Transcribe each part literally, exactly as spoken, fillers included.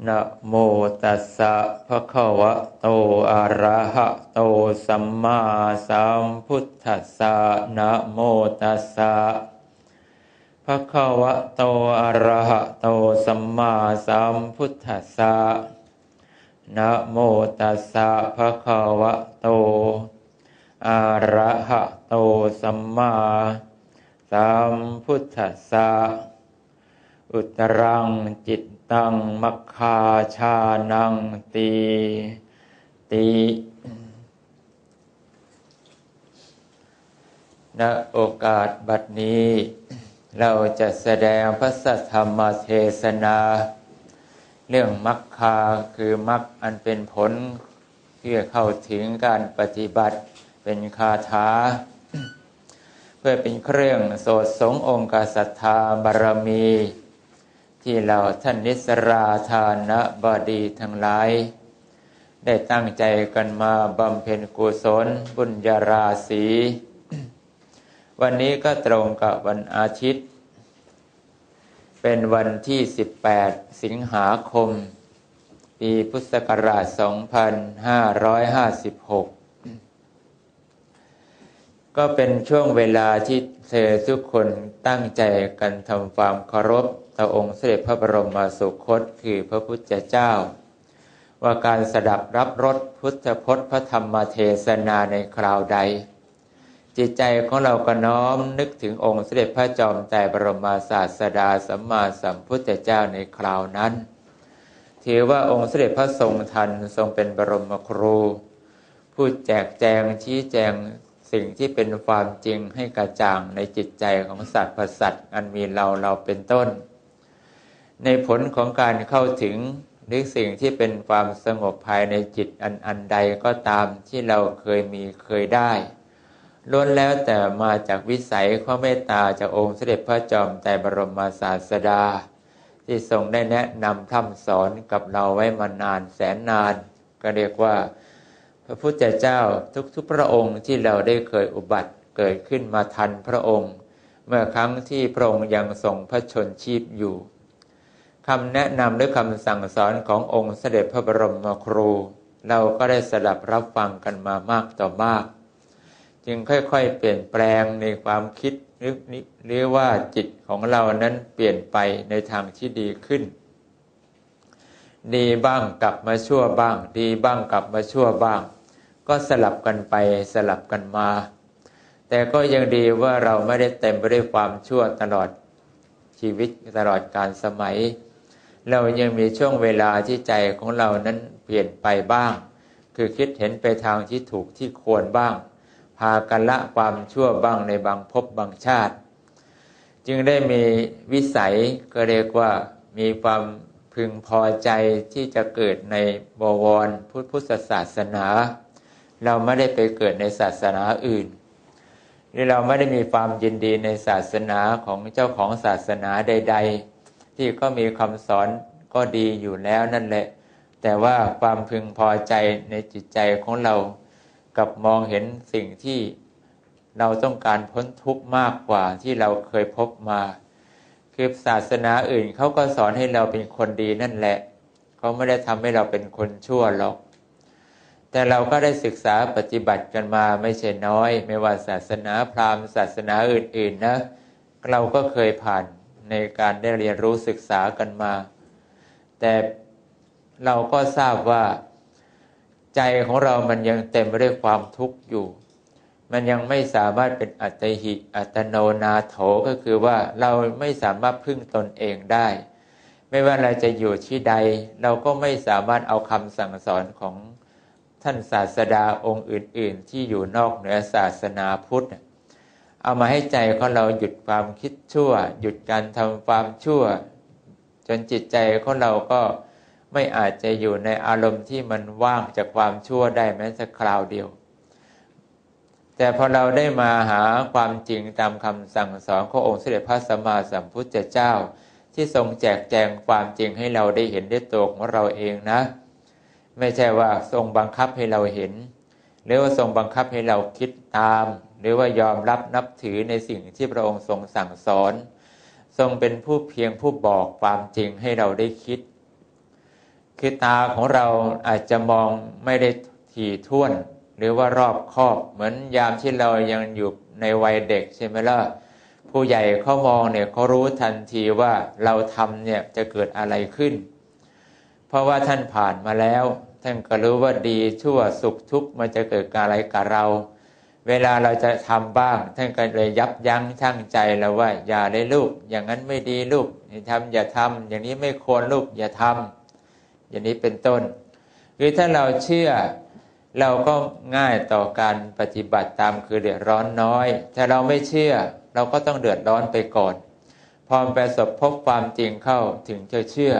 นะโมตัสสะภะคะวะโตอะระหะโตสัมมาสัมพุทธัสสะนะโมตัสสะภะคะวะโตอะระหะโตสัมมาสัมพุทธัสสะนะโมตัสสะภะคะวะโตอะระหะโตสัมมาสัมพุทธัสสะอุตรังจิตตังมัคคาชานังตีติณโอกาสบัดนี้เราจะแสดงพระสัทธรรมเทศนาเรื่องมรรคาคือมรรคอันเป็นผลเพื่อเข้าถึงการปฏิบัติเป็นคาถาเพื่อเป็นเครื่องโสดสงองค์กษัตริย์บารมีที่เราท่านนิสราธานบดีทั้งหลายได้ตั้งใจกันมาบำเพ็ญกุศลบุญญาราศีวันนี้ก็ตรงกับวันอาทิตย์เป็นวันที่สิบแปดสิงหาคมปีพุทธศักราชสองพันห้าร้อยห้าสิบหกก็เป็นช่วงเวลาที่เธอทุกคนตั้งใจกันทำความเคารพต่อองค์เสด็จพระบรมสุคตคือพระพุทธเจ้าว่าการสดับรับรสพุทธพจน์พระธรรมเทศนาในคราวใดจิตใจของเราก็น้อมนึกถึงองค์เสด็จพระจอมไตรบรมศาสดาสัมมาสัมพุทธเจ้าในคราวนั้นถือว่าองค์เสด็จพระทรงทันทรงเป็นบรมครูผู้แจกแจงชี้แจงสิ่งที่เป็นความจริงให้กระจ่างในจิตใจของสัตว์ประสัตว์อันมีเราเราเป็นต้นในผลของการเข้าถึงหรือสิ่งที่เป็นความสงบภายในจิตอันอันใดก็ตามที่เราเคยมีเคยได้ล้วนแล้วแต่มาจากวิสัยความเมตตาจากองค์เสด็จพระจอมไตรบรมศาสดาที่ทรงได้แนะนำพร่ำสอนกับเราไว้มานานแสนนานก็เรียกว่าพระพุทธเจ้าทุกๆพระองค์ที่เราได้เคยอุบัติเกิดขึ้นมาทันพระองค์เมื่อครั้งที่พระองค์ยังทรงพระชนชีพอยู่คำแนะนำหรือคำสั่งสอนขององค์เสด็จพระบรมครูเราก็ได้สดับรับฟังกันมามากต่อมากจึงค่อยๆเปลี่ยนแปลงในความคิดหรือหรือว่าจิตของเรานั้นเปลี่ยนไปในทางที่ดีขึ้นดีบ้างกลับมาชั่วบ้างดีบ้างกลับมาชั่วบ้างก็สลับกันไปสลับกันมาแต่ก็ยังดีว่าเราไม่ได้เต็มไปด้วยความชั่วตลอดชีวิตตลอดกาลสมัยเรายังมีช่วงเวลาที่ใจของเรานั้นเปลี่ยนไปบ้างคือคิดเห็นไปทางที่ถูกที่ควรบ้างพากันละความชั่วบ้างในบางภพบางชาติจึงได้มีวิสัยก็เรียกว่ามีความพึงพอใจที่จะเกิดในบวรพุทธศาสนาเราไม่ได้ไปเกิดในศาสนาอื่นหรือเราไม่ได้มีความยินดีในศาสนาของเจ้าของศาสนาใดๆที่ก็มีคำสอนก็ดีอยู่แล้วนั่นแหละแต่ว่าความพึงพอใจในจิตใจของเรากับมองเห็นสิ่งที่เราต้องการพ้นทุกข์มากกว่าที่เราเคยพบมาคือศาสนาอื่นเขาก็สอนให้เราเป็นคนดีนั่นแหละเขาไม่ได้ทำให้เราเป็นคนชั่วหรอกแต่เราก็ได้ศึกษาปฏิบัติกันมาไม่ใช่น้อยไม่ว่าศาสนาพราหมณ์ศาสนาอื่นๆนะเราก็เคยผ่านในการได้เรียนรู้ศึกษากันมาแต่เราก็ทราบว่าใจของเรามันยังเต็มไปด้วยความทุกข์อยู่มันยังไม่สามารถเป็นอัตหิอัตโนนาโถก็คือว่าเราไม่สามารถพึ่งตนเองได้ไม่ว่าเราจะอยู่ที่ใดเราก็ไม่สามารถเอาคำสั่งสอนของท่านศาสดาองค์อื่นๆที่อยู่นอกเหนือศาสนาพุทธเอามาให้ใจของเราหยุดความคิดชั่วหยุดการทำความชั่วจนจิตใจของเราก็ไม่อาจจะอยู่ในอารมณ์ที่มันว่างจากความชั่วได้แม้สักคราวเดียวแต่พอเราได้มาหาความจริงตามคำสั่งสอนขององค์เสด็จพระสัมมาสัมพุทธเจ้าที่ทรงแจกแจงความจริงให้เราได้เห็นด้วยตัวของเราเองนะไม่ใช่ว่าทรงบังคับให้เราเห็นหรือว่าทรงบังคับให้เราคิดตามหรือว่ายอมรับนับถือในสิ่งที่พระองค์ทรงสั่งสอนทรงเป็นผู้เพียงผู้บอกความจริงให้เราได้คิดคือตาของเราอาจจะมองไม่ได้ถี่ถ้วนหรือว่ารอบคอบเหมือนยามที่เรายังอยู่ในวัยเด็กใช่ไหมล่ะผู้ใหญ่เขามองเนี่ยเขารู้ทันทีว่าเราทำเนี่ยจะเกิดอะไรขึ้นเพราะว่าท่านผ่านมาแล้วท่านก็รู้ว่าดีชั่วสุขทุกข์มันจะเกิดอะไรกับเราเวลาเราจะทำบ้างท่านก็เลยยับยั้งชั่งใจแล้วว่าอย่าเลยลูกอย่างนั้นไม่ดีลูกอย่าทำอย่าทำอย่างนี้ไม่ควรลูกอย่าทำอย่างนี้เป็นต้นคือถ้าเราเชื่อเราก็ง่ายต่อการปฏิบัติตามคือเดือดร้อนน้อยถ้าเราไม่เชื่อเราก็ต้องเดือดร้อนไปก่อนพอไปประสบพบความจริงเข้าถึงจะเชื่อ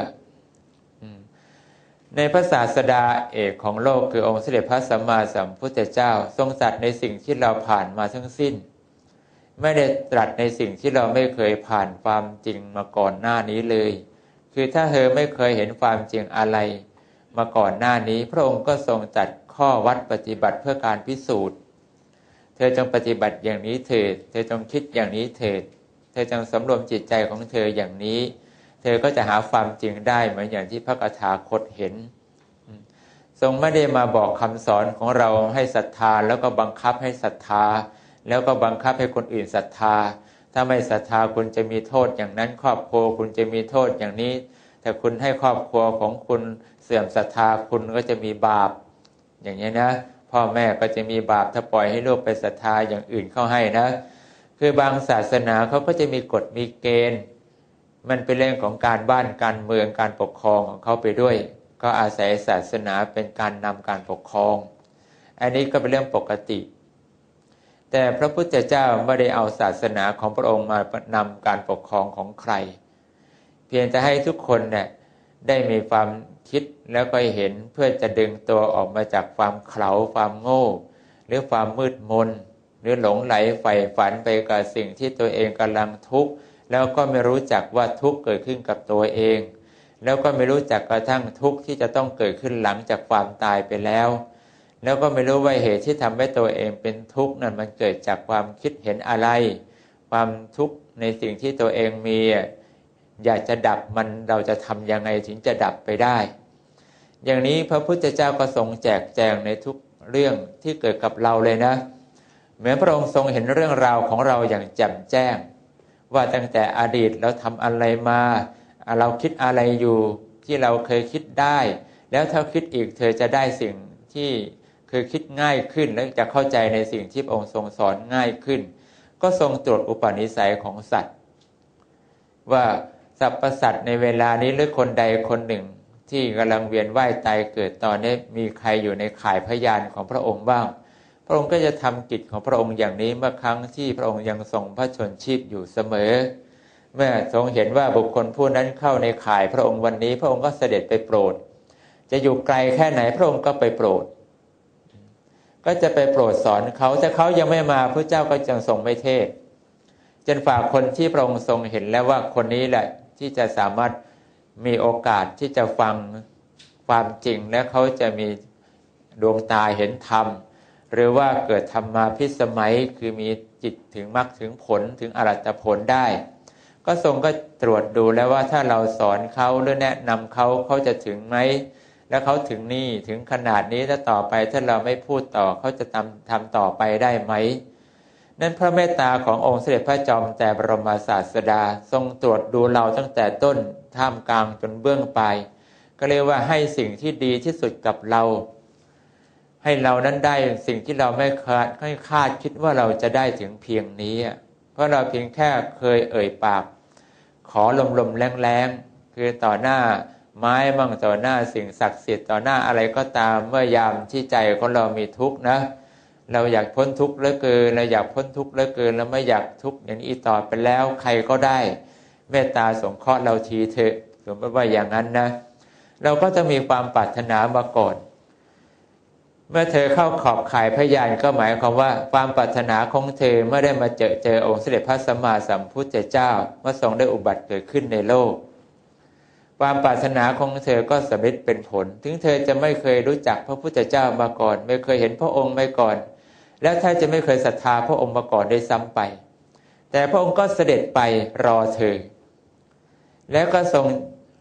ในพระศาสดาเอกของโลกคือองค์สมเด็จพระสัมมาสัมพุทธเจ้าทรงตรัสในสิ่งที่เราผ่านมาทั้งสิ้นไม่ได้ตรัสในสิ่งที่เราไม่เคยผ่านความจริงมาก่อนหน้านี้เลยคือถ้าเธอไม่เคยเห็นความจริงอะไรมาก่อนหน้านี้พระองค์ก็ทรงตรัสข้อวัดปฏิบัติเพื่อการพิสูจน์เธอจงปฏิบัติอย่างนี้เถิดเธอจงคิดอย่างนี้เถิดเธอจงสำรวมจิตใจของเธออย่างนี้เธอก็จะหาความจริงได้เหมือนอย่างที่พระตถาคตเห็นทรงไม่ได้มาบอกคำสอนของเราให้ศรัทธาแล้วก็บังคับให้ศรัทธาแล้วก็บังคับให้คนอื่นศรัทธาถ้าไม่ศรัทธาคุณจะมีโทษอย่างนั้นครอบครัวคุณจะมีโทษอย่างนี้แต่คุณให้ครอบครัวของคุณเสื่อมศรัทธาคุณก็จะมีบาปอย่างนี้นะพ่อแม่ก็จะมีบาปถ้าปล่อยให้ลูกไปศรัทธาอย่างอื่นเข้าให้นะคือบางศาสนาเขาก็จะมีกฎมีเกณฑ์มันเป็นเรื่องของการบ้านการเมืองการปกครองของเขาไปด้วยก็อาศัยศาสนาเป็นการนำการปกครองอันนี้ก็เป็นเรื่องปกติแต่พระพุทธเจ้าไม่ได้เอาศาสนาของพระองค์มานำการปกครองของใครเพียงจะให้ทุกคนเนี่ยได้มีความคิดแล้วก็เห็นเพื่อจะดึงตัวออกมาจากความเขลาความโง่หรือความมืดมนหรือหลงไหลใฝ่ฝันไปกับสิ่งที่ตัวเองกำลังทุกข์แล้วก็ไม่รู้จักว่าทุกข์เกิดขึ้นกับตัวเองแล้วก็ไม่รู้จักกระทั่งทุกข์ที่จะต้องเกิดขึ้นหลังจากความตายไปแล้วแล้วก็ไม่รู้ว่าเหตุที่ทำให้ตัวเองเป็นทุกข์นั้นมันเกิดจากความคิดเห็นอะไรความทุกข์ในสิ่งที่ตัวเองมีอยากจะดับมันเราจะทำยังไงถึงจะดับไปได้อย่างนี้พระพุทธเจ้าก็ทรงแจกแจงในทุกเรื่องที่เกิดกับเราเลยนะเหมือนพระองค์ทรงเห็นเรื่องราวของเราอย่างแจ่มแจ้งว่าตั้งแต่อดีตเราทำอะไรมาเราคิดอะไรอยู่ที่เราเคยคิดได้แล้วถ้าคิดอีกเธอจะได้สิ่งที่เคยคิดง่ายขึ้นและจะเข้าใจในสิ่งที่พระองค์ทรงสอนง่ายขึ้นก็ทรงตรวจอุปนิสัยของสัตว์ว่าสรรพสัตว์ในเวลานี้หรือคนใดคนหนึ่งที่กำลังเวียนว่ายตายเกิดตอนนี้มีใครอยู่ในข่ายพยานของพระองค์บ้างพระองค์ก็จะทำกิจของพระองค์อย่างนี้เมื่อครั้งที่พระองค์ยังทรงพระชนชีพอยู่เสมอเมื่อทรงเห็นว่าบุคคลผู้นั้นเข้าในข่ายพระองค์วันนี้พระองค์ก็เสด็จไปโปรดจะอยู่ไกลแค่ไหนพระองค์ก็ไปโปรดก็จะไปโปรดสอนเขาถ้าเขายังไม่มาพระเจ้าก็จะทรงไม่เทศจนฝากคนที่พระองค์ทรงเห็นแล้วว่าคนนี้แหละที่จะสามารถมีโอกาสที่จะฟังความจริงและเขาจะมีดวงตาเห็นธรรมหรือว่าเกิดธรรมาภิสมัยคือมีจิตถึงมรรคถึงผลถึงอรหัตผลได้ก็ทรงก็ตรวจดูแล้วว่าถ้าเราสอนเขาหรือแนะนำเขาเขาจะถึงไหมแล้วเขาถึงนี่ถึงขนาดนี้ถ้าต่อไปถ้าเราไม่พูดต่อเขาจะทำทำต่อไปได้ไหมนั้นพระเมตตาขององค์เสด็จพระจอมแต่บรมศาสดาทรงตรวจดูเราตั้งแต่ต้นท่ามกลางจนเบื้องปลายก็เรียกว่าให้สิ่งที่ดีที่สุดกับเราให้เรานั้นได้สิ่งที่เราไม่คาดไม่คาดคิดว่าเราจะได้ถึงเพียงนี้เพราะเราเพียงแค่เคยเอ่ยปากขอลมๆแรงๆคือต่อหน้าไม้มั่งต่อหน้าสิ่งศักดิ์สิทธิ์ต่อหน้าอะไรก็ตามเมื่อยามที่ใจของเรามีทุกข์นะเราอยากพ้นทุกข์เหลือเกินเราอยากพ้นทุกข์เหลือเกินแล้วไม่อยากทุกข์อย่างนี้ต่อไปแล้วใครก็ได้เมตตาสงเคราะห์เราทีเถอะสมมติว่าอย่างนั้นนะเราก็จะมีความปรารถนามาก่อนเมื่อเธอเข้าขอบข่ายพยานก็หมายความว่าความปรารถนาของเธอเมื่อได้มาเจอเจอองค์เสด็จพระสัมมาสัมพุทธเจ้าเมื่อทรงได้อุบัติเกิดขึ้นในโลกความปรารถนาของเธอก็สำเร็จเป็นผลถึงเธอจะไม่เคยรู้จักพระพุทธเจ้ามาก่อนไม่เคยเห็นพระองค์มาก่อนแล้วถ้าจะไม่เคยศรัทธาพระองค์มาก่อนได้ซ้ำไปแต่พระองค์ก็เสด็จไปรอเธอแล้วก็ทรง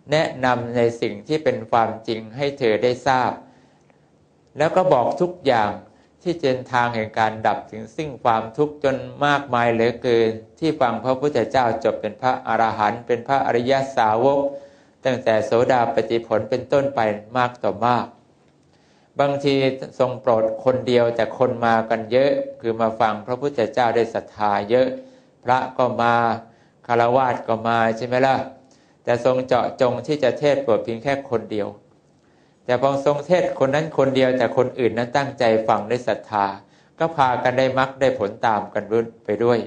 แนะนำในสิ่งที่เป็นความจริงให้เธอได้ทราบแล้วก็บอกทุกอย่างที่เป็นทางแห่งการดับถึงสิ้นความทุกข์จนมากมายเหลือเกินที่ฟังพระพุทธเจ้าจบเป็นพระอรหันต์เป็นพระอริยสาวกตั้งแต่โสดาปัตติผลเป็นต้นไปมากต่อมากบางทีทรงโปรดคนเดียวแต่คนมากันเยอะคือมาฟังพระพุทธเจ้าได้ศรัทธาเยอะพระก็มาฆราวาสก็มาใช่ไหมล่ะแต่ทรงเจาะจงที่จะเทศน์โปรดเพียงแค่คนเดียวแต่พอทรงเทศน์คนนั้นคนเดียวแต่คนอื่นนั้นตั้งใจฟังได้ศรัทธาก็พากันได้มรรคได้ผลตามกันไปด้วย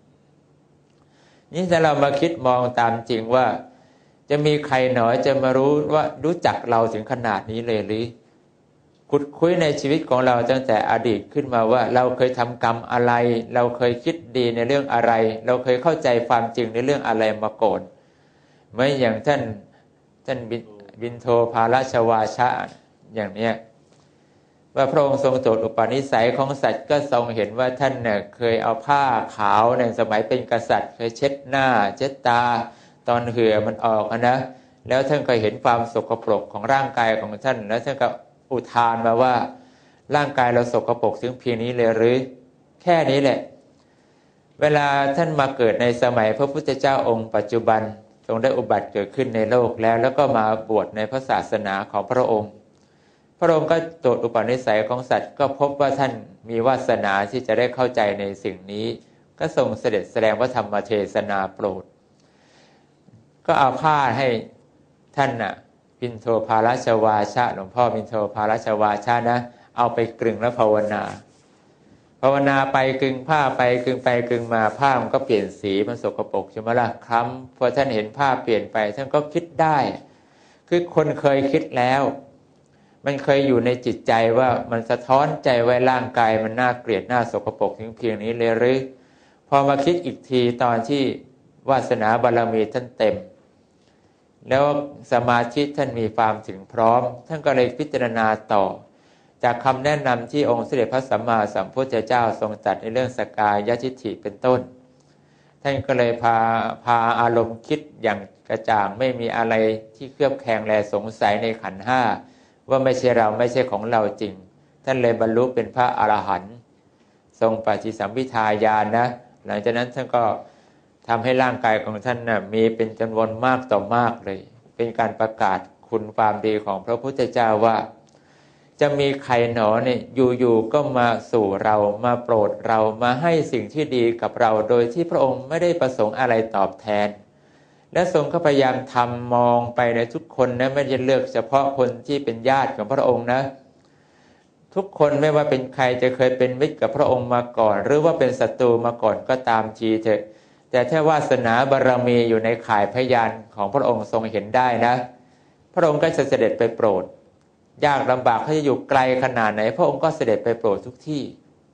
นี่ถ้าเรามาคิดมองตามจริงว่าจะมีใครหนอจะมารู้ว่ารู้จักเราถึงขนาดนี้เลยหรือขุดคุยในชีวิตของเราตั้งแต่อดีตขึ้นมาว่าเราเคยทำกรรมอะไรเราเคยคิดดีในเรื่องอะไรเราเคยเข้าใจความจริงในเรื่องอะไรมาก่อนเหมือนอย่างท่านท่านบิณโฑภาลชวาชะอย่างเนี้ยว่าพระองค์ทรงตรวจอุปนิสัยของสัตว์ก็ทรงเห็นว่าท่านเนี่ยเคยเอาผ้าขาวในสมัยเป็นกษัตริย์เคยเช็ดหน้าเช็ดตาตอนเหื่อมันออกนะแล้วท่านก็เห็นความสกปรกของร่างกายของท่านแล้วท่านก็อุทานมาว่าร่างกายเราสกปรกถึงเพียงนี้เลยหรือแค่นี้แหละเวลาท่านมาเกิดในสมัยพระพุทธเจ้าองค์ปัจจุบันทรงได้อุบัติเกิดขึ้นในโลกแล้วแล้วก็มาบวชในพระศาสนาของพระองค์พระองค์ก็ตรวจอุปนิสัยของสัตว์ก็พบว่าท่านมีวาสนาที่จะได้เข้าใจในสิ่งนี้ก็ทรงเสด็จแสดงพระธรรมเทศนาโปรดก็เอาผ้าให้ท่านน่ะบิณโฑภาลชวาชะหลวงพ่อบิณโฑภาลชวาชะนะเอาไปกลึงแล้วภาวนาภาวนาไปกลึงผ้าไปกลึงไปกลึงมาผ้ามันก็เปลี่ยนสีมันสกปรกใช่ไหมล่ะคล้ำพอท่านเห็นผ้าเปลี่ยนไปท่านก็คิดได้คือคนเคยคิดแล้วมันเคยอยู่ในจิตใจว่ามันสะท้อนใจไว้ร่างกายมันน่าเกลียดน่าสกปรกถึงเพียงนี้เลยหรือพอมาคิดอีกทีตอนที่วาสนาบารมีท่านเต็มแล้วสมาธิท่านมีความถึงพร้อมท่านก็เลยพิจารณาต่อจากคำแนะนำที่องค์สมเด็จพระสัมมาสัมพุทธเจ้าทรงตรัสในเรื่องสกายทิฏฐิเป็นต้นท่านก็เลยพาพาอารมณ์คิดอย่างกระจ่างไม่มีอะไรที่เคลือบแคลงแลสงสัยในขันธ์ห้าว่าไม่ใช่เราไม่ใช่ของเราจริงท่านเลยบรรลุเป็นพระอรหันต์ทรงปฏิสัมภิทาญาณนะหลังจากนั้นท่านก็ทำให้ร่างกายของท่านนะมีเป็นจำนวนมากต่อมากเลยเป็นการประกาศคุณความดีของพระพุทธเจ้าว่าจะมีใครหนอเนี่ยอยู่ๆก็มาสู่เรามาโปรดเรามาให้สิ่งที่ดีกับเราโดยที่พระองค์ไม่ได้ประสงค์อะไรตอบแทนและทรงก็พยายามทำมองไปในทุกคนนะไม่ได้เลือกเฉพาะคนที่เป็นญาติของพระองค์นะทุกคนไม่ว่าเป็นใครจะเคยเป็นมิตรกับพระองค์มาก่อนหรือว่าเป็นศัตรูมาก่อนก็ตามทีเถอะแต่ถ้าวาสนาบารมีอยู่ในข่ายพยานของพระองค์ทรงเห็นได้นะพระองค์ก็จะเสด็จไปโปรดยากลำบากเขาจะอยู่ไกลขนาดไหนพระองค์ก็เสด็จไปโปรดทุกที่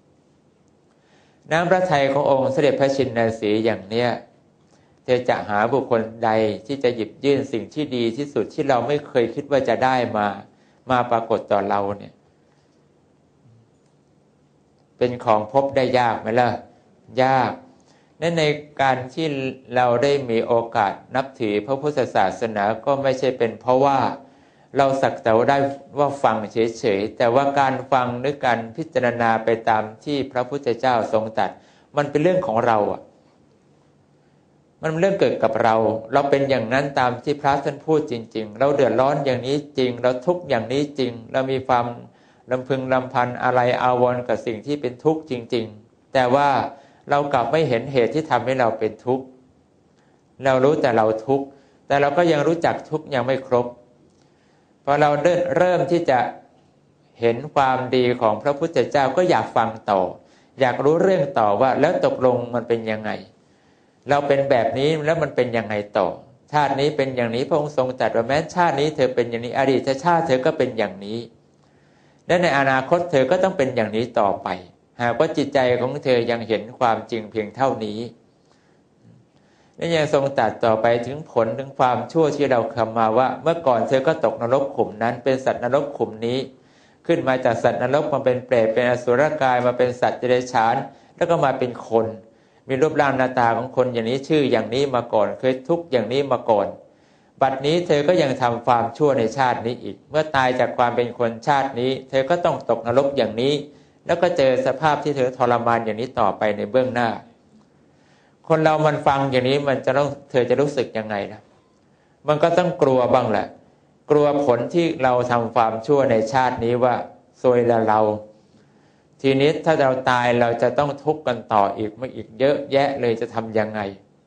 น้ำพระทัยขององค์เสด็จพระชินสีห์อย่างเนี้ยเธอจะหาบุคคลใดที่จะหยิบยื่นสิ่งที่ดีที่สุดที่เราไม่เคยคิดว่าจะได้มามาปรากฏต่อเราเนี่ยเป็นของพบได้ยากไหมล่ะยากและในการที่เราได้มีโอกาสนับถือพระพุทธศาสนาก็ไม่ใช่เป็นเพราะว่าเราสักแต่ว่าได้ว่าฟังเฉยๆแต่ว่าการฟังหรือการพิจารณาไปตามที่พระพุทธเจ้าทรงตรัสมันเป็นเรื่องของเราอ่ะมันเรื่องเกิดกับเราเราเป็นอย่างนั้นตามที่พระท่านพูดจริงๆเราเดือดร้อนอย่างนี้จริงเราทุกข์อย่างนี้จริงเรามีความลำพึงลำพันอะไรอาวรณ์กับสิ่งที่เป็นทุกข์จริงๆแต่ว่าเรากลับไม่เห็นเหตุที่ทำให้เราเป็นทุกข์เรารู้แต่เราทุกข์แต่เราก็ยังรู้จักทุกข์ยังไม่ครบพอเราเริ่มที่จะเห็นความดีของพระพุทธเจ้าก็อยากฟังต่ออยากรู้เรื่องต่อว่าแล้วตกลงมันเป็นยังไงเราเป็นแบบนี้แล้วมันเป็นยังไงต่อชาตินี้เป็นอย่างนี้พระองค์ทรงตรัสว่าแม้ชาตินี้เธอเป็นอย่างนี้อดีตชาติเธอก็เป็นอย่างนี้และในอนาคตเธอก็ต้องเป็นอย่างนี้ต่อไปหากว่าจิตใจของเธอยังเห็นความจริงเพียงเท่านี้และยังทรงตรัสต่อไปถึงผลถึงความชั่วที่เราทำมาว่าเมื่อก่อนเธอก็ตกนรกขุมนั้นเป็นสัตว์นรกขุมนี้ขึ้นมาจากสัตว์นรกมาเป็นเปรตเป็นอสุรกายมาเป็นสัตว์เดรัจฉานแล้วก็มาเป็นคนมีรูปร่างหน้าตาของคนอย่างนี้ชื่ออย่างนี้มาก่อนเคยทุกข์อย่างนี้มาก่อนบัดนี้เธอก็ยังทำความชั่วในชาตินี้อีกเมื่อตายจากความเป็นคนชาตินี้เธอก็ต้องตกนรกอย่างนี้แล้วก็เจอสภาพที่เธอทรมานอย่างนี้ต่อไปในเบื้องหน้าคนเรามันฟังอย่างนี้มันจะต้องเธอจะรู้สึกยังไงนะมันก็ต้องกลัวบ้างแหละกลัวผลที่เราทำความชั่วในชาตินี้ว่าซวยละเราทีนี้ถ้าเราตายเราจะต้องทุกข์กันต่ออีกไม่อีกเยอะแยะเลยจะทำยังไง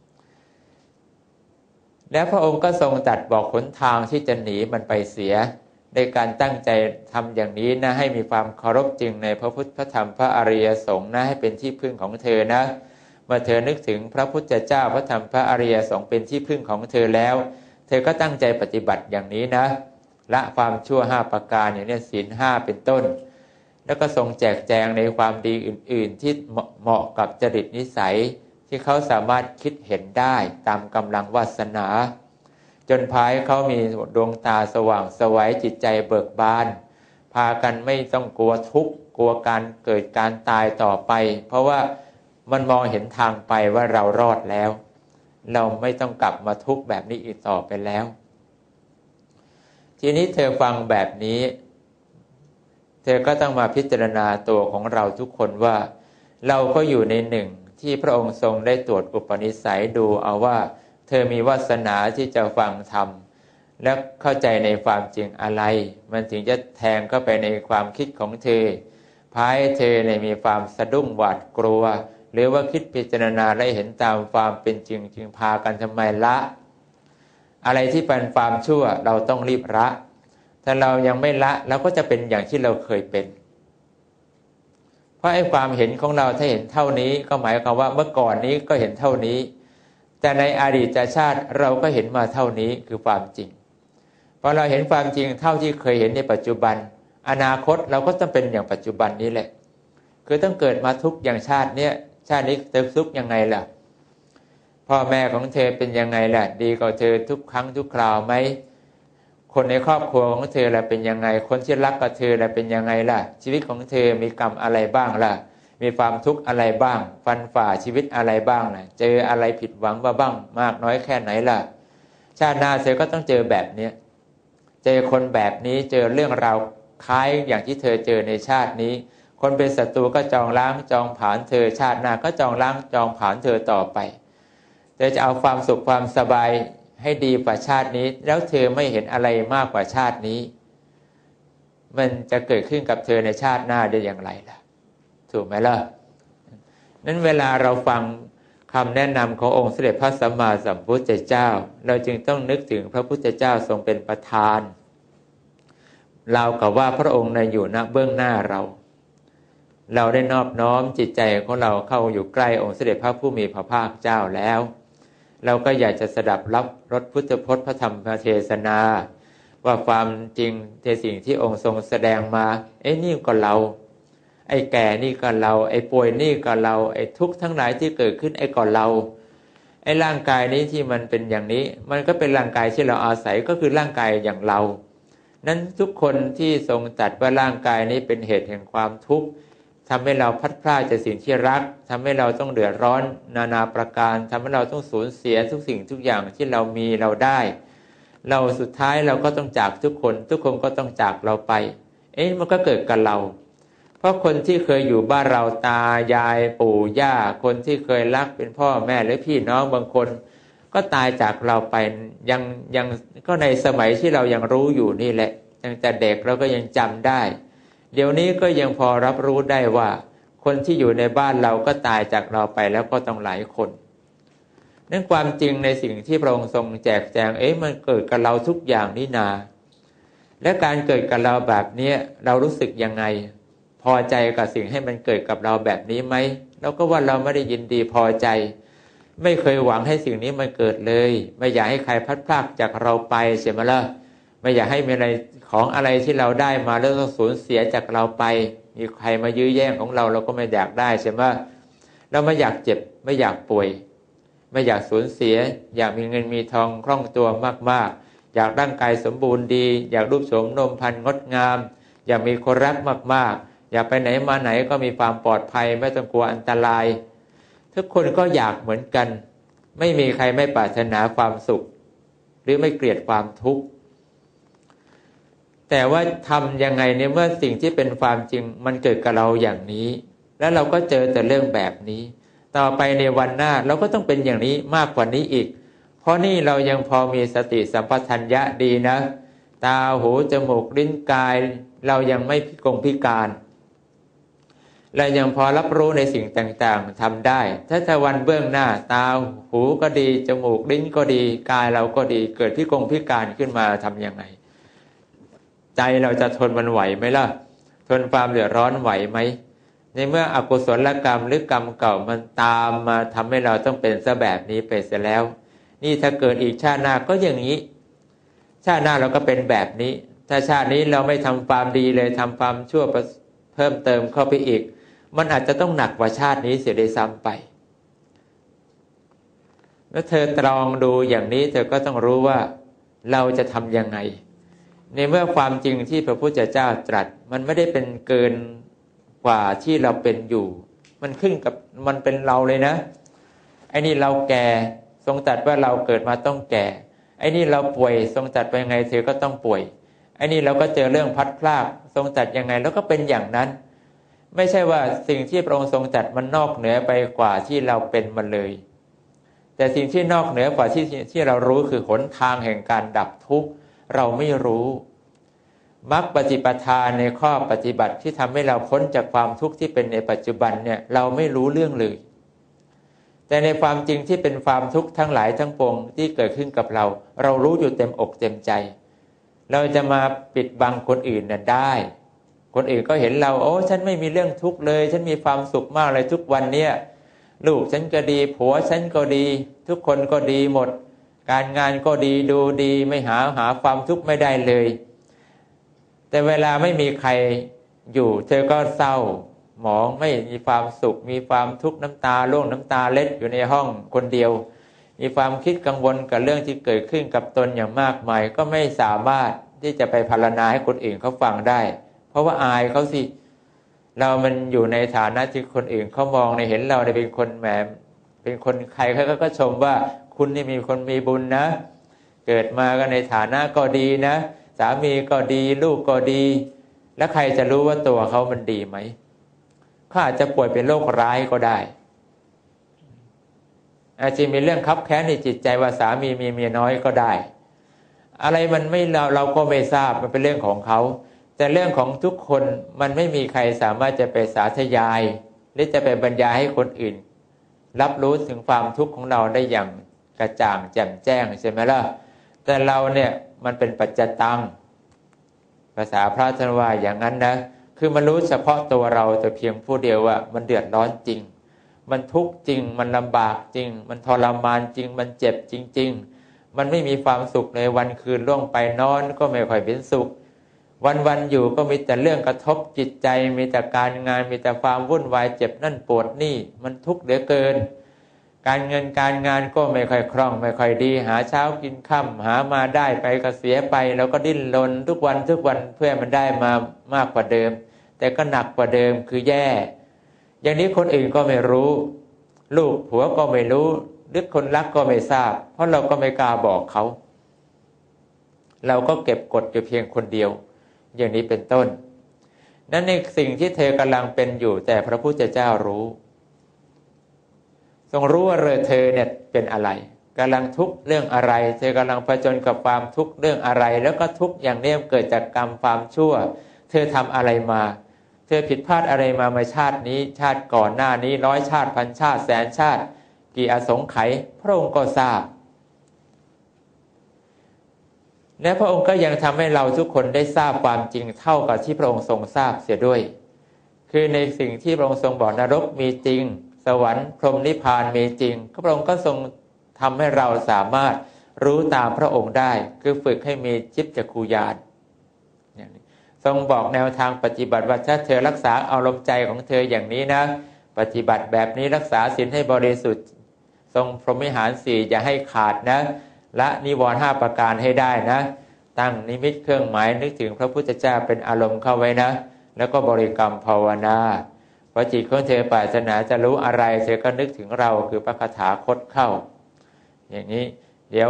และพระองค์ก็ทรงตรัสบอกหนทางที่จะหนีมันไปเสียในการตั้งใจทำอย่างนี้นะให้มีความเคารพจริงในพระพุทธพระธรรมพระอริยสงฆ์นะให้เป็นที่พึ่งของเธอนะเมื่อเธอนึกถึงพระพุทธเจ้าพระธรรมพระอริยสงฆ์เป็นที่พึ่งของเธอแล้วเธอก็ตั้งใจปฏิบัติอย่างนี้นะละความชั่วห้าประการอย่างนี้ศีลห้าเป็นต้นแล้วก็ทรงแจกแจงในความดีอื่นๆที่เหมาะกับจริตนิสัยที่เขาสามารถคิดเห็นได้ตามกำลังวาสนาจนพายเขามีดวงตาสว่างไสวจิตใจเบิกบานพากันไม่ต้องกลัวทุกข์กลัวการเกิดการตายต่อไปเพราะว่ามันมองเห็นทางไปว่าเรารอดแล้วเราไม่ต้องกลับมาทุกข์แบบนี้อีกต่อไปแล้วทีนี้เธอฟังแบบนี้เธอก็ต้องมาพิจารณาตัวของเราทุกคนว่าเราก็อยู่ในหนึ่งที่พระองค์ทรงได้ตรวจอุปนิสัยดูเอาว่าเธอมีวาสนาที่จะฟังธรรมและเข้าใจในความจริงอะไรมันถึงจะแทงเข้าไปในความคิดของเธอพาให้เธอในมีความสะดุ้งหวาดกลัวหรือว่าคิดพิจารณาและเห็นตามความเป็นจริงจึงพากันทำไมละอะไรที่เป็นความชั่วเราต้องรีบละถ้าเรายังไม่ละเราก็จะเป็นอย่างที่เราเคยเป็นเพราะไอ้ความเห็นของเราถ้าเห็นเท่านี้ก็หมายความว่าเมื่อก่อนนี้ก็เห็นเท่านี้แต่ในอดีตชาติเราก็เห็นมาเท่านี้คือความจริงพอเราเห็นความจริงเท่าที่เคยเห็นในปัจจุบันอนาคตเราก็ต้องเป็นอย่างปัจจุบันนี้แหละคือต้องเกิดมาทุกข์อย่างชาติเนี้ยชาตินี้เธอทุกข์ยังไงล่ะพ่อแม่ของเธอเป็นยังไงล่ะดีกว่าเธอทุกครั้งทุกคราวไหมคนในครอบครัวของเธอล่ะเป็นยังไงคนที่รักกับเธอล่ะเป็นยังไงล่ะชีวิตของเธอมีกรรมอะไรบ้างล่ะมีความทุกข์อะไรบ้างฟันฝ่าชีวิตอะไรบ้างล่ะเจออะไรผิดหวังมาบ้างมากน้อยแค่ไหนล่ะชาติหน้าเธอก็ต้องเจอแบบนี้เจอคนแบบนี้เจอเรื่องราวคล้ายอย่างที่เธอเจอในชาตินี้คนเป็นศัตรูก็จองล้างจองผลาญเธอชาติหน้าก็จองล้างจองผลาญเธอต่อไปเธอจะเอาความสุขความสบายให้ดีกว่าชาตินี้แล้วเธอไม่เห็นอะไรมากกว่าชาตินี้มันจะเกิดขึ้นกับเธอในชาติหน้าได้อย่างไรล่ะถูกไหมล่ะนั้นเวลาเราฟังคำแนะนำขององค์เสด็จพระสัมมาสัมพุทธเจ้าเราจึงต้องนึกถึงพระพุทธเจ้าทรงเป็นประธานเรากับว่าพระองค์ในอยู่ณเบื้องหน้าเราเราได้นอบน้อมจิตใจของเราเข้าอยู่ใกล้องค์เสด็จพระผู้มีพระภาคเจ้าแล้วเราก็อยากจะสดับรับรสพุทธพจน์พระธรรมเทศนาว่าความจริงในสิ่งที่องค์ทรงแสดงมาเอ้นี่ก็เราไอ้แก่นี่ก็เราไอ้ป่วยนี่ก็เราไอ้ทุกข์ทั้งหลายที่เกิดขึ้นไอ้ก็เราไอ้ร่างกายนี้ที่มันเป็นอย่างนี้มันก็เป็นร่างกายที่เราอาศัยก็คือร่างกายอย่างเรานั้นทุกคนที่ทรงตรัสว่าร่างกายนี้เป็นเหตุแห่งความทุกข์ทำให้เราพัดพลาดจากสิ่งที่รักทำให้เราต้องเดือดร้อนนานาประการทำให้เราต้องสูญเสียทุกสิ่งทุกอย่างที่เรามีเราได้เราสุดท้ายเราก็ต้องจากทุกคนทุกคนก็ต้องจากเราไปเอ๊ะมันก็เกิดกับเราเพราะคนที่เคยอยู่บ้านเราตายายปู่ย่าคนที่เคยรักเป็นพ่อแม่หรือพี่น้องบางคนก็ตายจากเราไปยังยังก็ในสมัยที่เรายังรู้อยู่นี่แหละตั้งแต่เด็กเราก็ยังจำได้เดี๋ยวนี้ก็ยังพอรับรู้ได้ว่าคนที่อยู่ในบ้านเราก็ตายจากเราไปแล้วก็ต้องหลายคนนั่นความจริงในสิ่งที่พระองค์ทรงแจกแจงเอ๊ะมันเกิดกับเราทุกอย่างนี่นาและการเกิดกับเราแบบนี้เรารู้สึกยังไงพอใจกับสิ่งให้มันเกิดกับเราแบบนี้ไหมเราก็ว่าเราไม่ได้ยินดีพอใจไม่เคยหวังให้สิ่งนี้มันเกิดเลยไม่อยากให้ใครพัดพรากจากเราไปใช่ไหมล่ะไม่อยากให้มีอะไรของอะไรที่เราได้มาแล้วต้องสูญเสียจากเราไปมีใครมายื้อแย่งของเราเราก็ไม่อยากได้ใช่ไหมเราไม่อยากเจ็บไม่อยากป่วยไม่อยากสูญเสียอยากมีเงินมีทองคล่องตัวมากๆอยากร่างกายสมบูรณ์ดีอยากรูปโฉมนมพรรณงดงามอยากมีคนรักมากๆอยากไปไหนมาไหนก็มีความปลอดภัยไม่ต้องกลัวอันตรายทุกคนก็อยากเหมือนกันไม่มีใครไม่ปรารถนาความสุขหรือไม่เกลียดความทุกข์แต่ว่าทำยังไงเนี่ยเมื่อสิ่งที่เป็นความจริงมันเกิดกับเราอย่างนี้แล้วเราก็เจอแต่เรื่องแบบนี้ต่อไปในวันหน้าเราก็ต้องเป็นอย่างนี้มากกว่านี้อีกเพราะนี่เรายังพอมีสติสัมปชัญญะดีนะตาหูจมูกลิ้นกายเรายังไม่พิกลพิการเรายังพอรับรู้ในสิ่งต่างๆทำได้ถ้าจะวันเบื้องหน้าตาหูก็ดีจมูกลิ้นก็ดีกายเราก็ดีเกิดพิกลพิการขึ้นมาทำยังไงใจเราจะทนมันไหวไหมล่ะทนความเดือดร้อนไหวไหมในเมื่ออกุศลกรรมหรือกรรมเก่ามันตามมาทำให้เราต้องเป็นซะแบบนี้ไปเสียแล้วนี่ถ้าเกิดอีกชาติหน้าก็อย่างนี้ชาติหน้าเราก็เป็นแบบนี้ถ้าชาตินี้เราไม่ทำความดีเลยทำความชั่วเพิ่มเติมเข้าไปอีกมันอาจจะต้องหนักกว่าชาตินี้เสียด้วยซ้ำไปแล้วเธอตรองดูอย่างนี้เธอก็ต้องรู้ว่าเราจะทำยังไงในเมื่อความจริงที่พระพุทธเจ้าตรัสมันไม่ได้เป็นเกินกว่าที่เราเป็นอยู่มันขึ้นกับมันเป็นเราเลยนะไอ้นี่เราแก่ทรงตรัสว่าเราเกิดมาต้องแก่ไอ้นี่เราป่วยทรงตรัสไปยังไงเธอก็ต้องป่วยไอ้นี่เราก็เจอเรื่องพัดพลากทรงตรัสยังไงแล้วก็เป็นอย่างนั้นไม่ใช่ว่าสิ่งที่พระองค์ทรงตรัสมันนอกเหนือไปกว่าที่เราเป็นมันเลยแต่สิ่งที่นอกเหนือกว่าที่ที่เรารู้คือหนทางแห่งการดับทุกข์เราไม่รู้มรรคปฏิปทาในข้อปฏิบัติที่ทำให้เราพ้นจากความทุกข์ที่เป็นในปัจจุบันเนี่ยเราไม่รู้เรื่องเลยแต่ในความจริงที่เป็นความทุกข์ทั้งหลายทั้งปวงที่เกิดขึ้นกับเราเรารู้อยู่เต็มอกเต็มใจเราจะมาปิดบังคนอื่นน่ะได้คนอื่นก็เห็นเราโอ้ฉันไม่มีเรื่องทุกข์เลยฉันมีความสุขมากเลยทุกวันเนี้ยลูกฉันก็ดีผัวฉันก็ดีทุกคนก็ดีหมดการงานก็ดีดูดีไม่หาหาความทุกข์ไม่ได้เลยแต่เวลาไม่มีใครอยู่เธอก็เศร้าหมองไม่มีความสุขมีความทุกข์น้ำตาร่วงน้ำตาเล็ดอยู่ในห้องคนเดียวมีความคิดกังวลกับเรื่องที่เกิดขึ้นกับตนอย่างมากมายก็ไม่สามารถที่จะไปพรรณนาให้คนอื่นเขาฟังได้เพราะว่าอายเขาสิเรามันอยู่ในฐานะที่คนอื่นเขามองในเห็นเราเป็นคนแหมเป็นคนใครเขาก็ชมว่าคุณนี่มีคนมีบุญนะเกิดมาก็ในฐานะก็ดีนะสามีก็ดีลูกก็ดีแล้วใครจะรู้ว่าตัวเขามันดีไหมเขาอาจจะป่วยเป็นโรคร้ายก็ได้อาจจะมีเรื่องคับแค้นในจิตใจว่าสามีมีเมียน้อยก็ได้อะไรมันไม่เราเราก็ไม่ทราบมันเป็นเรื่องของเขาแต่เรื่องของทุกคนมันไม่มีใครสามารถจะไปสาธยายหรือจะไปบรรยายให้คนอื่นรับรู้ถึงความทุกข์ของเราได้อย่างกระจ่างแจ่มแจ้งใช่ไหมล่ะแต่เราเนี่ยมันเป็นปัจจตังภาษาพระท่านว่าอย่างนั้นนะคือมันรู้เฉพาะตัวเราแต่เพียงผู้เดียวว่ามันเดือดร้อนจริงมันทุกข์จริงมันลำบากจริงมันทรมานจริงมันเจ็บจริงๆมันไม่มีความสุขในวันคืนล่วงไปนอนก็ไม่ค่อยเป็นสุขวันๆอยู่ก็มีแต่เรื่องกระทบจิตใจมีแต่การงานมีแต่ความวุ่นวายเจ็บนั่นปวดนี่มันทุกข์เหลือเกินการเงินการงานก็ไม่ค่อยคล่องไม่ค่อยดีหาเช้ากินค่ำหามาได้ไปก็เสียไปแล้วก็ดิ้นรนทุกวันทุกวันเพื่อมันได้มามากกว่าเดิมแต่ก็หนักกว่าเดิมคือแย่อย่างนี้คนอื่นก็ไม่รู้ลูกผัวก็ไม่รู้หรือคนรักก็ไม่ทราบเพราะเราก็ไม่กล้าบอกเขาเราก็เก็บกดอยู่เพียงคนเดียวอย่างนี้เป็นต้นนั่นในสิ่งที่เธอกำลังเป็นอยู่แต่พระพุทธเจ้ารู้ทรงรู้ว่าเธอเนี่ยเป็นอะไรกำลังทุกข์เรื่องอะไรเธอกำลังผจญกับความทุกข์เรื่องอะไรแล้วก็ทุกข์อย่างนี้เกิดจากกรรมความชั่วเธอทำอะไรมาเธอผิดพลาดอะไรมาในชาตินี้ชาติก่อนหน้านี้ร้อยชาติพันชาติแสนชาติกี่อสงไขยพระองค์ก็ทราบและพระองค์ก็ยังทำให้เราทุกคนได้ทราบความจริงเท่ากับที่พระองค์ทรงทราบเสียด้วยคือในสิ่งที่พระองค์ทรงบอกนรกมีจริงสวรรค์พรหมนิพพานมีจริงพระองค์ก็ทรงทำให้เราสามารถรู้ตามพระองค์ได้คือฝึกให้มีจิตจักขุญาณทรงบอกแนวทางปฏิบัติว่าถ้าเธอรักษาอารมณ์ใจของเธออย่างนี้นะปฏิบัติแบบนี้รักษาศีลให้บริสุทธิ์ทรงพรหมวิหารสี่อย่าให้ขาดนะละนิวรณ์ห้าประการให้ได้นะตั้งนิมิตเครื่องหมายนึกถึงพระพุทธเจ้าเป็นอารมณ์เข้าไว้นะแล้วก็บริกรรมภาวนาพอจิตของเธอปรารถนาจะรู้อะไรเธอก็นึกถึงเราคือพระคาถาคตเข้าอย่างนี้เดี๋ยว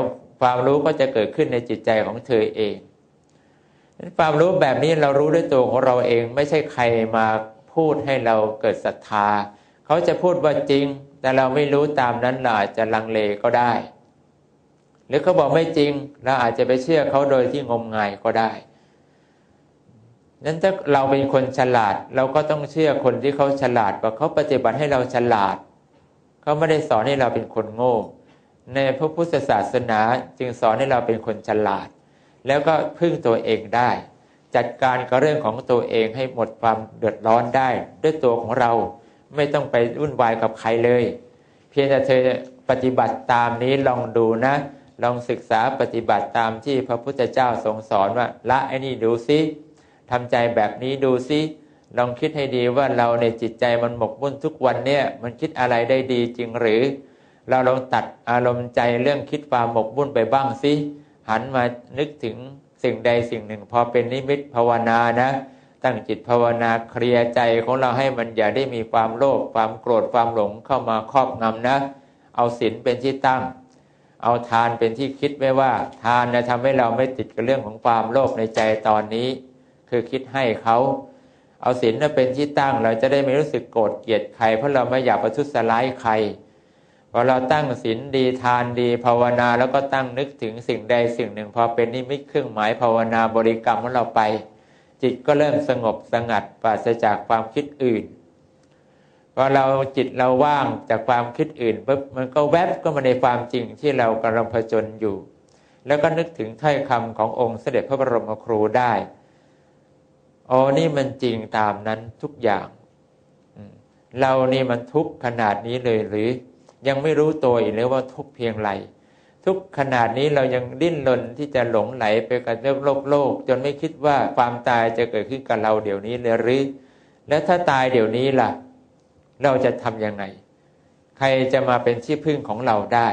ความรู้ก็จะเกิดขึ้นในจิตใจของเธอเองความรู้แบบนี้เรารู้ด้วยตัวของเราเองไม่ใช่ใครมาพูดให้เราเกิดศรัทธาเขาจะพูดว่าจริงแต่เราไม่รู้ตามนั้นเราอาจจะลังเลก็ได้หรือเขาบอกไม่จริงเราอาจจะไปเชื่อเขาโดยที่งมงายก็ได้นั้นถ้าเราเป็นคนฉลาดเราก็ต้องเชื่อคนที่เขาฉลาดว่าเขาปฏิบัติให้เราฉลาดเขาไม่ได้สอนให้เราเป็นคนโง่ในพระพุทธศาสนาจึงสอนให้เราเป็นคนฉลาดแล้วก็พึ่งตัวเองได้จัดการกับเรื่องของตัวเองให้หมดความเดือดร้อนได้ด้วยตัวของเราไม่ต้องไปวุ่นวายกับใครเลยเพียงแต่เธอปฏิบัติตามนี้ลองดูนะลองศึกษาปฏิบัติตามที่พระพุทธเจ้าทรงสอนว่าละไอ้นี่ดูซิทำใจแบบนี้ดูซิลองคิดให้ดีว่าเราในจิตใจมันหมกมุ่นทุกวันเนี่ยมันคิดอะไรได้ดีจริงหรือเราลองตัดอารมณ์ใจเรื่องคิดความหมกมุ่นไปบ้างซิหันมานึกถึงสิ่งใดสิ่งหนึ่งพอเป็นนิมิตภาวนานะตั้งจิตภาวนาเคลียร์ใจของเราให้มันอย่าได้มีความโลภความโกรธความหลงเข้ามาครอบงำนะเอาศีลเป็นที่ตั้งเอาทานเป็นที่คิดไว้ว่าทานนะทำให้เราไม่ติดกับเรื่องของความโลภในใจตอนนี้คือคิดให้เขาเอาศีลเป็นที่ตั้งเราจะได้ไม่รู้สึกโกรธเกลียดใครเพราะเราไม่อยากประทุษร้ายใครพอเราตั้งศีลดีทานดีภาวนาแล้วก็ตั้งนึกถึงสิ่งใดสิ่งหนึ่งพอเป็นนิมิตเครื่องหมายภาวนาบริกรรมของเราไปจิตก็เริ่มสงบสงัดปราศจากความคิดอื่นพอเราจิตเราว่างจากความคิดอื่นปุ๊บมันก็แวบก็มาในความจริงที่เรากำลังผจญอยู่แล้วก็นึกถึงถ้อยคำขององค์เสด็จพระบรมครูได้อ๋อนี่มันจริงตามนั้นทุกอย่างเรานี่มันทุกข์ขนาดนี้เลยหรือยังไม่รู้ตัวอีกเลยว่าทุกข์เพียงไรทุกข์ขนาดนี้เรายังดิ้นรนที่จะหลงไหลไปกับเรื่องโลกโลกจนไม่คิดว่าความตายจะเกิดขึ้นกับเราเดี๋ยวนี้เลยหรือแล้วถ้าตายเดี๋ยวนี้ล่ะเราจะทำยังไงใครจะมาเป็นที่พึ่งของเราได้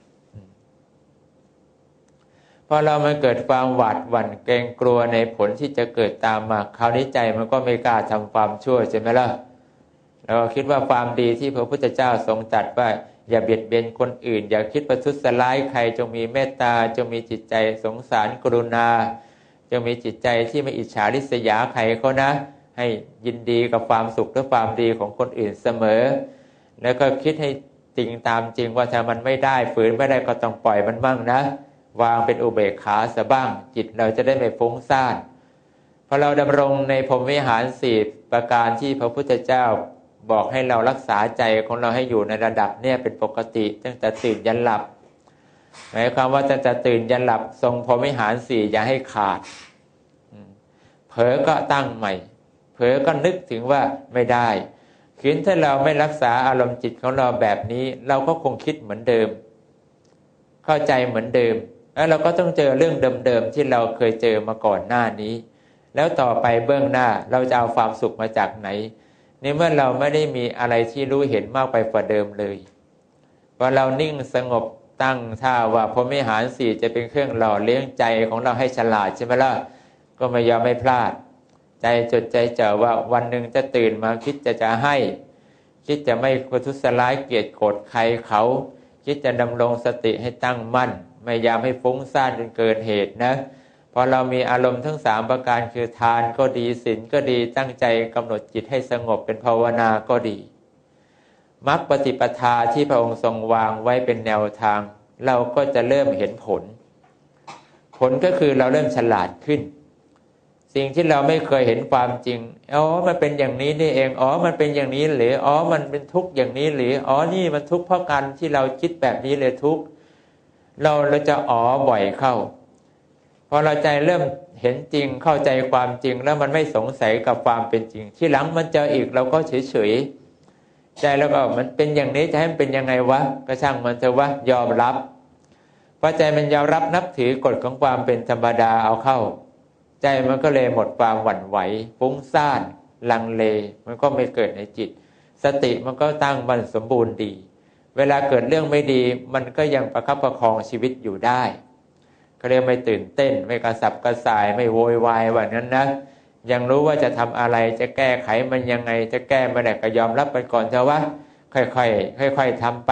พอเรามาเกิดความหวาดหวั่นเกรงกลัวในผลที่จะเกิดตามมาคราวนี้ใจมันก็ไม่กล้าทำความชั่วใช่ไหมล่ะเราคิดว่าความดีที่พระพุทธเจ้าทรงตรัสว่าอย่าเบียดเบียนคนอื่นอย่าคิดประทุษร้ายใครจงมีเมตตาจงมีจิตใจสงสารกรุณาจงมีจิตใจที่ไม่อิจฉาริษยาใครเขานะให้ยินดีกับความสุขและความดีของคนอื่นเสมอแล้วก็คิดให้จริงตามจริงว่าถ้ามันไม่ได้ฝืนไม่ได้ก็ต้องปล่อยมันบ้างนะวางเป็นอุเบกขาซะบ้างจิตเราจะได้ไม่ฟุ้งซ่านพอเราดำรงในพรหมวิหารสี่ประการที่พระพุทธเจ้าบอกให้เรารักษาใจของเราให้อยู่ในระดับเนี่ยเป็นปกติตั้งแต่ตื่นยันหลับหมายความว่าตั้งแต่ตื่นยันหลับทรงพรหมวิหารสี่อย่าให้ขาดเผลอก็ตั้งใหม่เผลอก็นึกถึงว่าไม่ได้คืนถ้าเราไม่รักษาอารมณ์จิตของเราแบบนี้เราก็คงคิดเหมือนเดิมเข้าใจเหมือนเดิมแล้วเราก็ต้องเจอเรื่องเดิมๆที่เราเคยเจอมาก่อนหน้านี้แล้วต่อไปเบื้องหน้าเราจะเอาความสุขมาจากไหนในเมื่อเราไม่ได้มีอะไรที่รู้เห็นมากไปกว่าเดิมเลยพอเรานิ่งสงบตั้งท่าว่าพรหมวิหารสี่จะเป็นเครื่องหล่อเลี้ยงใจของเราให้ฉลาดใช่ไหมล่ะก็ไม่ยอมไม่พลาดใจจดใจจ่อว่าวันหนึ่งจะตื่นมาคิดจะจะให้คิดจะไม่ประทุษร้ายเกลียดโกรธใครเขาคิดจะดำรงสติให้ตั้งมั่นไม่ยามให้ฟุ้งซ่านจนเกินเหตุนะพอเรามีอารมณ์ทั้งสามประการคือทานก็ดีศีลก็ดีตั้งใจกำหนดจิตให้สงบเป็นภาวนาก็ดีมรรคปฏิปทาที่พระองค์ทรงวางไว้เป็นแนวทางเราก็จะเริ่มเห็นผลผลก็คือเราเริ่มฉลาดขึ้นสิ่งที่เราไม่เคยเห็นความจริงอ๋อมันเป็นอย่างนี้นี่เองอ๋อมันเป็นอย่างนี้หรืออ๋อมันเป็นทุกข์อย่างนี้หรืออ๋อนี่มันทุกข์เพราะการที่เราคิดแบบนี้เลยทุกข์เราเราจะอ๋อบ่อยเข้าพอเราใจเริ่มเห็นจริงเข้าใจความจริงแล้วมันไม่สงสัยกับความเป็นจริงที่หลังมันเจออีกเราก็เฉยเฉยใจแล้วก็มันเป็นอย่างนี้จะให้มันเป็นยังไงวะก็ช่างมันเถอะวะยอมรับพอใจมันยอมรับนับถือกฎของความเป็นธรรมดาเอาเข้าใจมันก็เลยหมดความหวั่นไหวฟุ้งซ่านลังเลมันก็ไม่เกิดในจิตสติมันก็ตั้งมั่นสมบูรณ์ดีเวลาเกิดเรื่องไม่ดีมันก็ยังประคับประคองชีวิตอยู่ได้ก็เรียกไม่ตื่นเต้นไม่กระสับกระส่ายไม่โวยวายแบบนั้นนะยังรู้ว่าจะทำอะไรจะแก้ไขมันยังไงจะแก้ไม่ได้ก็ยอมรับไปก่อนเถอะว่าค่อยๆค่อยๆทำไป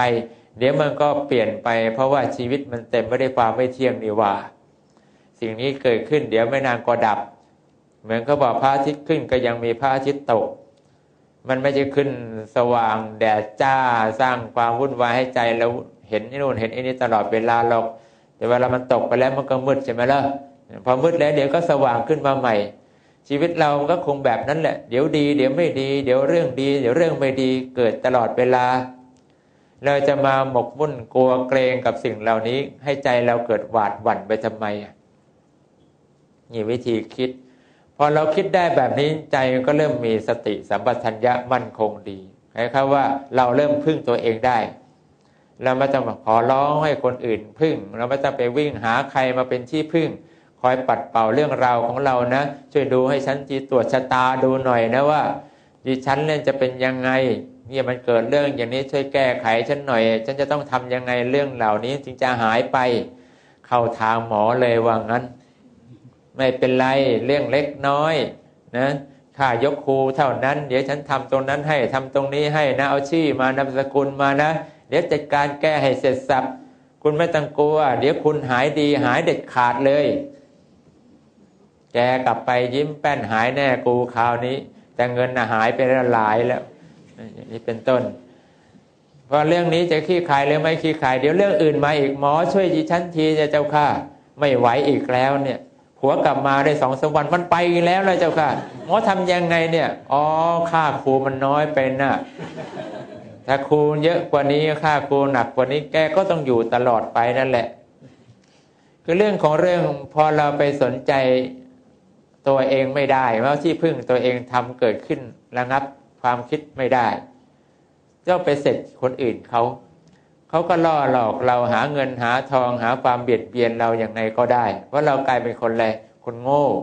เดี๋ยวมันก็เปลี่ยนไปเพราะว่าชีวิตมันเต็มไปด้วยความไม่เที่ยงนี่ว่าสิ่งนี้เกิดขึ้นเดี๋ยวไม่นานก็ดับเหมือนเขาบอกพระอาทิตย์ขึ้นก็ยังมีพระอาทิตย์ตกมันไม่ใช่ขึ้นสว่างแดดจ้าสร้างความวุ่นวายให้ใจแล้วเห็นนี่นู่นเห็นไอ้นี่ตลอดเวลาหรอกแต่เวลามันตกไปแล้วมันก็มืดใช่ไหมล่ะพอมืดแล้วเดี๋ยวก็สว่างขึ้นมาใหม่ชีวิตเราก็คงแบบนั้นแหละเดี๋ยวดีเดี๋ยวไม่ดีเดี๋ยวเรื่องดีเดี๋ยวเรื่องไม่ดีเกิดตลอดเวลาเราจะมาหมกมุ่นกลัวเกรงกับสิ่งเหล่านี้ให้ใจเราเกิดหวาดหวั่นไปทำไมนี่วิธีคิดพอเราคิดได้แบบนี้ใจก็เริ่มมีสติสัมปชัญญะมั่นคงดีหมายความว่าเราเริ่มพึ่งตัวเองได้เราไม่ต้องมาขอร้องให้คนอื่นพึ่งเราไม่ต้องไปวิ่งหาใครมาเป็นที่พึ่งคอยปัดเป่าเรื่องราวของเรานะช่วยดูให้ฉันจีตรวจชะตาดูหน่อยนะว่าดิฉันเนี่ยจะเป็นยังไงเนี่ยมันเกิดเรื่องอย่างนี้ช่วยแก้ไขฉันหน่อยฉันจะต้องทำยังไงเรื่องเหล่านี้จึงจะหายไปเข้าทางหมอเลยว่างั้นไม่เป็นไรเรื่องเล็กน้อยนะข้ายกครูเท่านั้นเดี๋ยวฉันทำตรงนั้นให้ทำตรงนี้ให้นะเอาชื่อมานามสกุลมานะเดี๋ยวจัดการแก้ให้เสร็จสับคุณไม่ต้องกลัวเดี๋ยวคุณหายดีหายเด็ดขาดเลยแกกลับไปยิ้มแป้นหายแน่กูคราวนี้แต่เงินน่ะหายไปละหลายแล้วนี่เป็นต้นพอเรื่องนี้จะขี้คายหรือไม่ขี้คายเดี๋ยวเรื่องอื่นมาอีกหมอช่วยดิฉันทีเจ้าค่ะไม่ไหวอีกแล้วเนี่ยผัวกลับมาได้สองสามวันมันไปแล้วเลยเจ้าค่ะหมอทำยังไงเนี่ยอ๋อค่าครูมันน้อยไปน่ะถ้าครูเยอะกว่านี้ค่าครูหนักกว่านี้แกก็ต้องอยู่ตลอดไปนั่นแหละคือเรื่องของเรื่องพอเราไปสนใจตัวเองไม่ได้ว่าที่พึ่งตัวเองทำเกิดขึ้นระงับความคิดไม่ได้เจ้าไปเสร็จคนอื่นเขาเขาก็ล่อหลอกเราหาเงินหาทองหาความเบียดเบียนเราอย่างไรก็ได้เพราะเรากลายเป็นคนอะไรคนโง่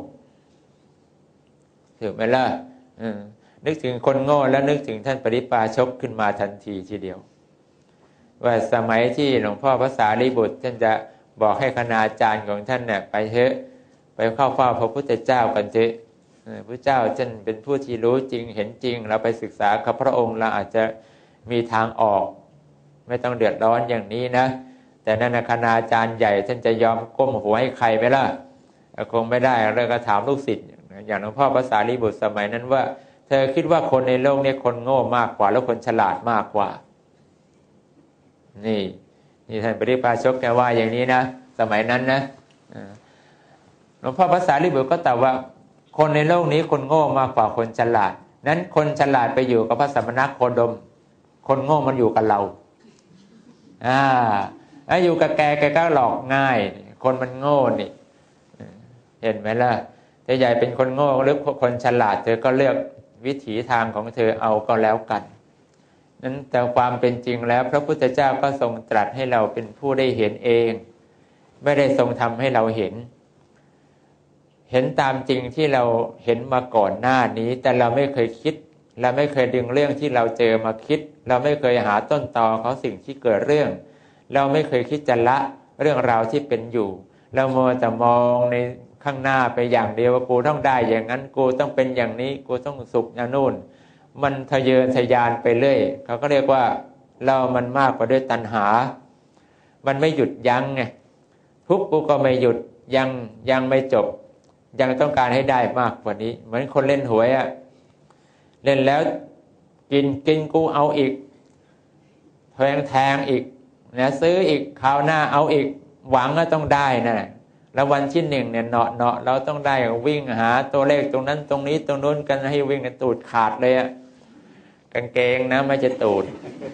ถูกไหมล่ะนึกถึงคนโง่แล้วนึกถึงท่านปริพาชกขึ้นมาทันทีทีเดียวว่าสมัยที่หลวงพ่อพระสารีบุตรท่านจะบอกให้คณาจารย์ของท่านเนี่ยไปเถอะไปเข้าเฝ้าพระพุทธเจ้ากันเถอะพระเจ้าท่านเป็นผู้ที่รู้จริงเห็นจริงเราไปศึกษากับพระองค์เราอาจจะมีทางออกไม่ต้องเดือดร้อนอย่างนี้นะแต่นั่นคณาจารย์ใหญ่ท่านจะยอมก้มหัวให้ใครไหมล่ะคงไม่ได้เราก็ถามลูกศิษย์อย่างหลวงพ่อพระสารีบุตรสมัยนั้นว่าเธอคิดว่าคนในโลกนี้คนโง่มากกว่าแล้วคนฉลาดมากกว่านี่นี่ท่านปริพาชกแกว่าอย่างนี้นะสมัยนั้นนะหลวงพ่อพระสารีบุตรก็ตอบว่าคนในโลกนี้คนโง่มากกว่าคนฉลาดนั้นคนฉลาดไปอยู่กับพระสมณโคดมคนโง่มันอยู่กับเราอ่าแล้วอยู่กับแกแกก็หลอกง่ายคนมันโง่นี่เห็นไหมล่ะแต่ใหญ่เป็นคนโง่หรือคนฉลาดเธอก็เลือกวิถีทางของเธอเอาก็แล้วกันนั้นแต่ความเป็นจริงแล้วพระพุทธเจ้าก็ทรงตรัสให้เราเป็นผู้ได้เห็นเองไม่ได้ทรงทำให้เราเห็นเห็นตามจริงที่เราเห็นมาก่อนหน้านี้แต่เราไม่เคยคิดเราไม่เคยดึงเรื่องที่เราเจอมาคิดเราไม่เคยหาต้นตอของสิ่งที่เกิดเรื่องเราไม่เคยคิดจะละเรื่องราวที่เป็นอยู่เรามัวแต่มองในข้างหน้าไปอย่างเดียวว่ากูต้องได้อย่างนั้นกูต้องเป็นอย่างนี้กูต้องสุขอย่างนู่นมันทะเยอทะยานไปเรื่อยเขาก็เรียกว่าเรามันมากกว่าด้วยตัณหามันไม่หยุดยั้งไงทุกข์กูก็ไม่หยุดยังยังไม่จบยังต้องการให้ได้มากกว่านี้เหมือนคนเล่นหวยอะเล่นแล้วกินกินกูเอาอีกแทงแทงอีกนะซื้ออีกคราวหน้าเอาอีกหวังก็ต้องได้นะแล้ววันที่หนึ่งเนี่ยเนาะเนาะเราต้องได้วิ่งหาตัวเลขตรงนั้นตรงนี้ตรงนู้นกันให้วิ่งกันตูดขาดเลยอะกางเกงนะไม่จะตูด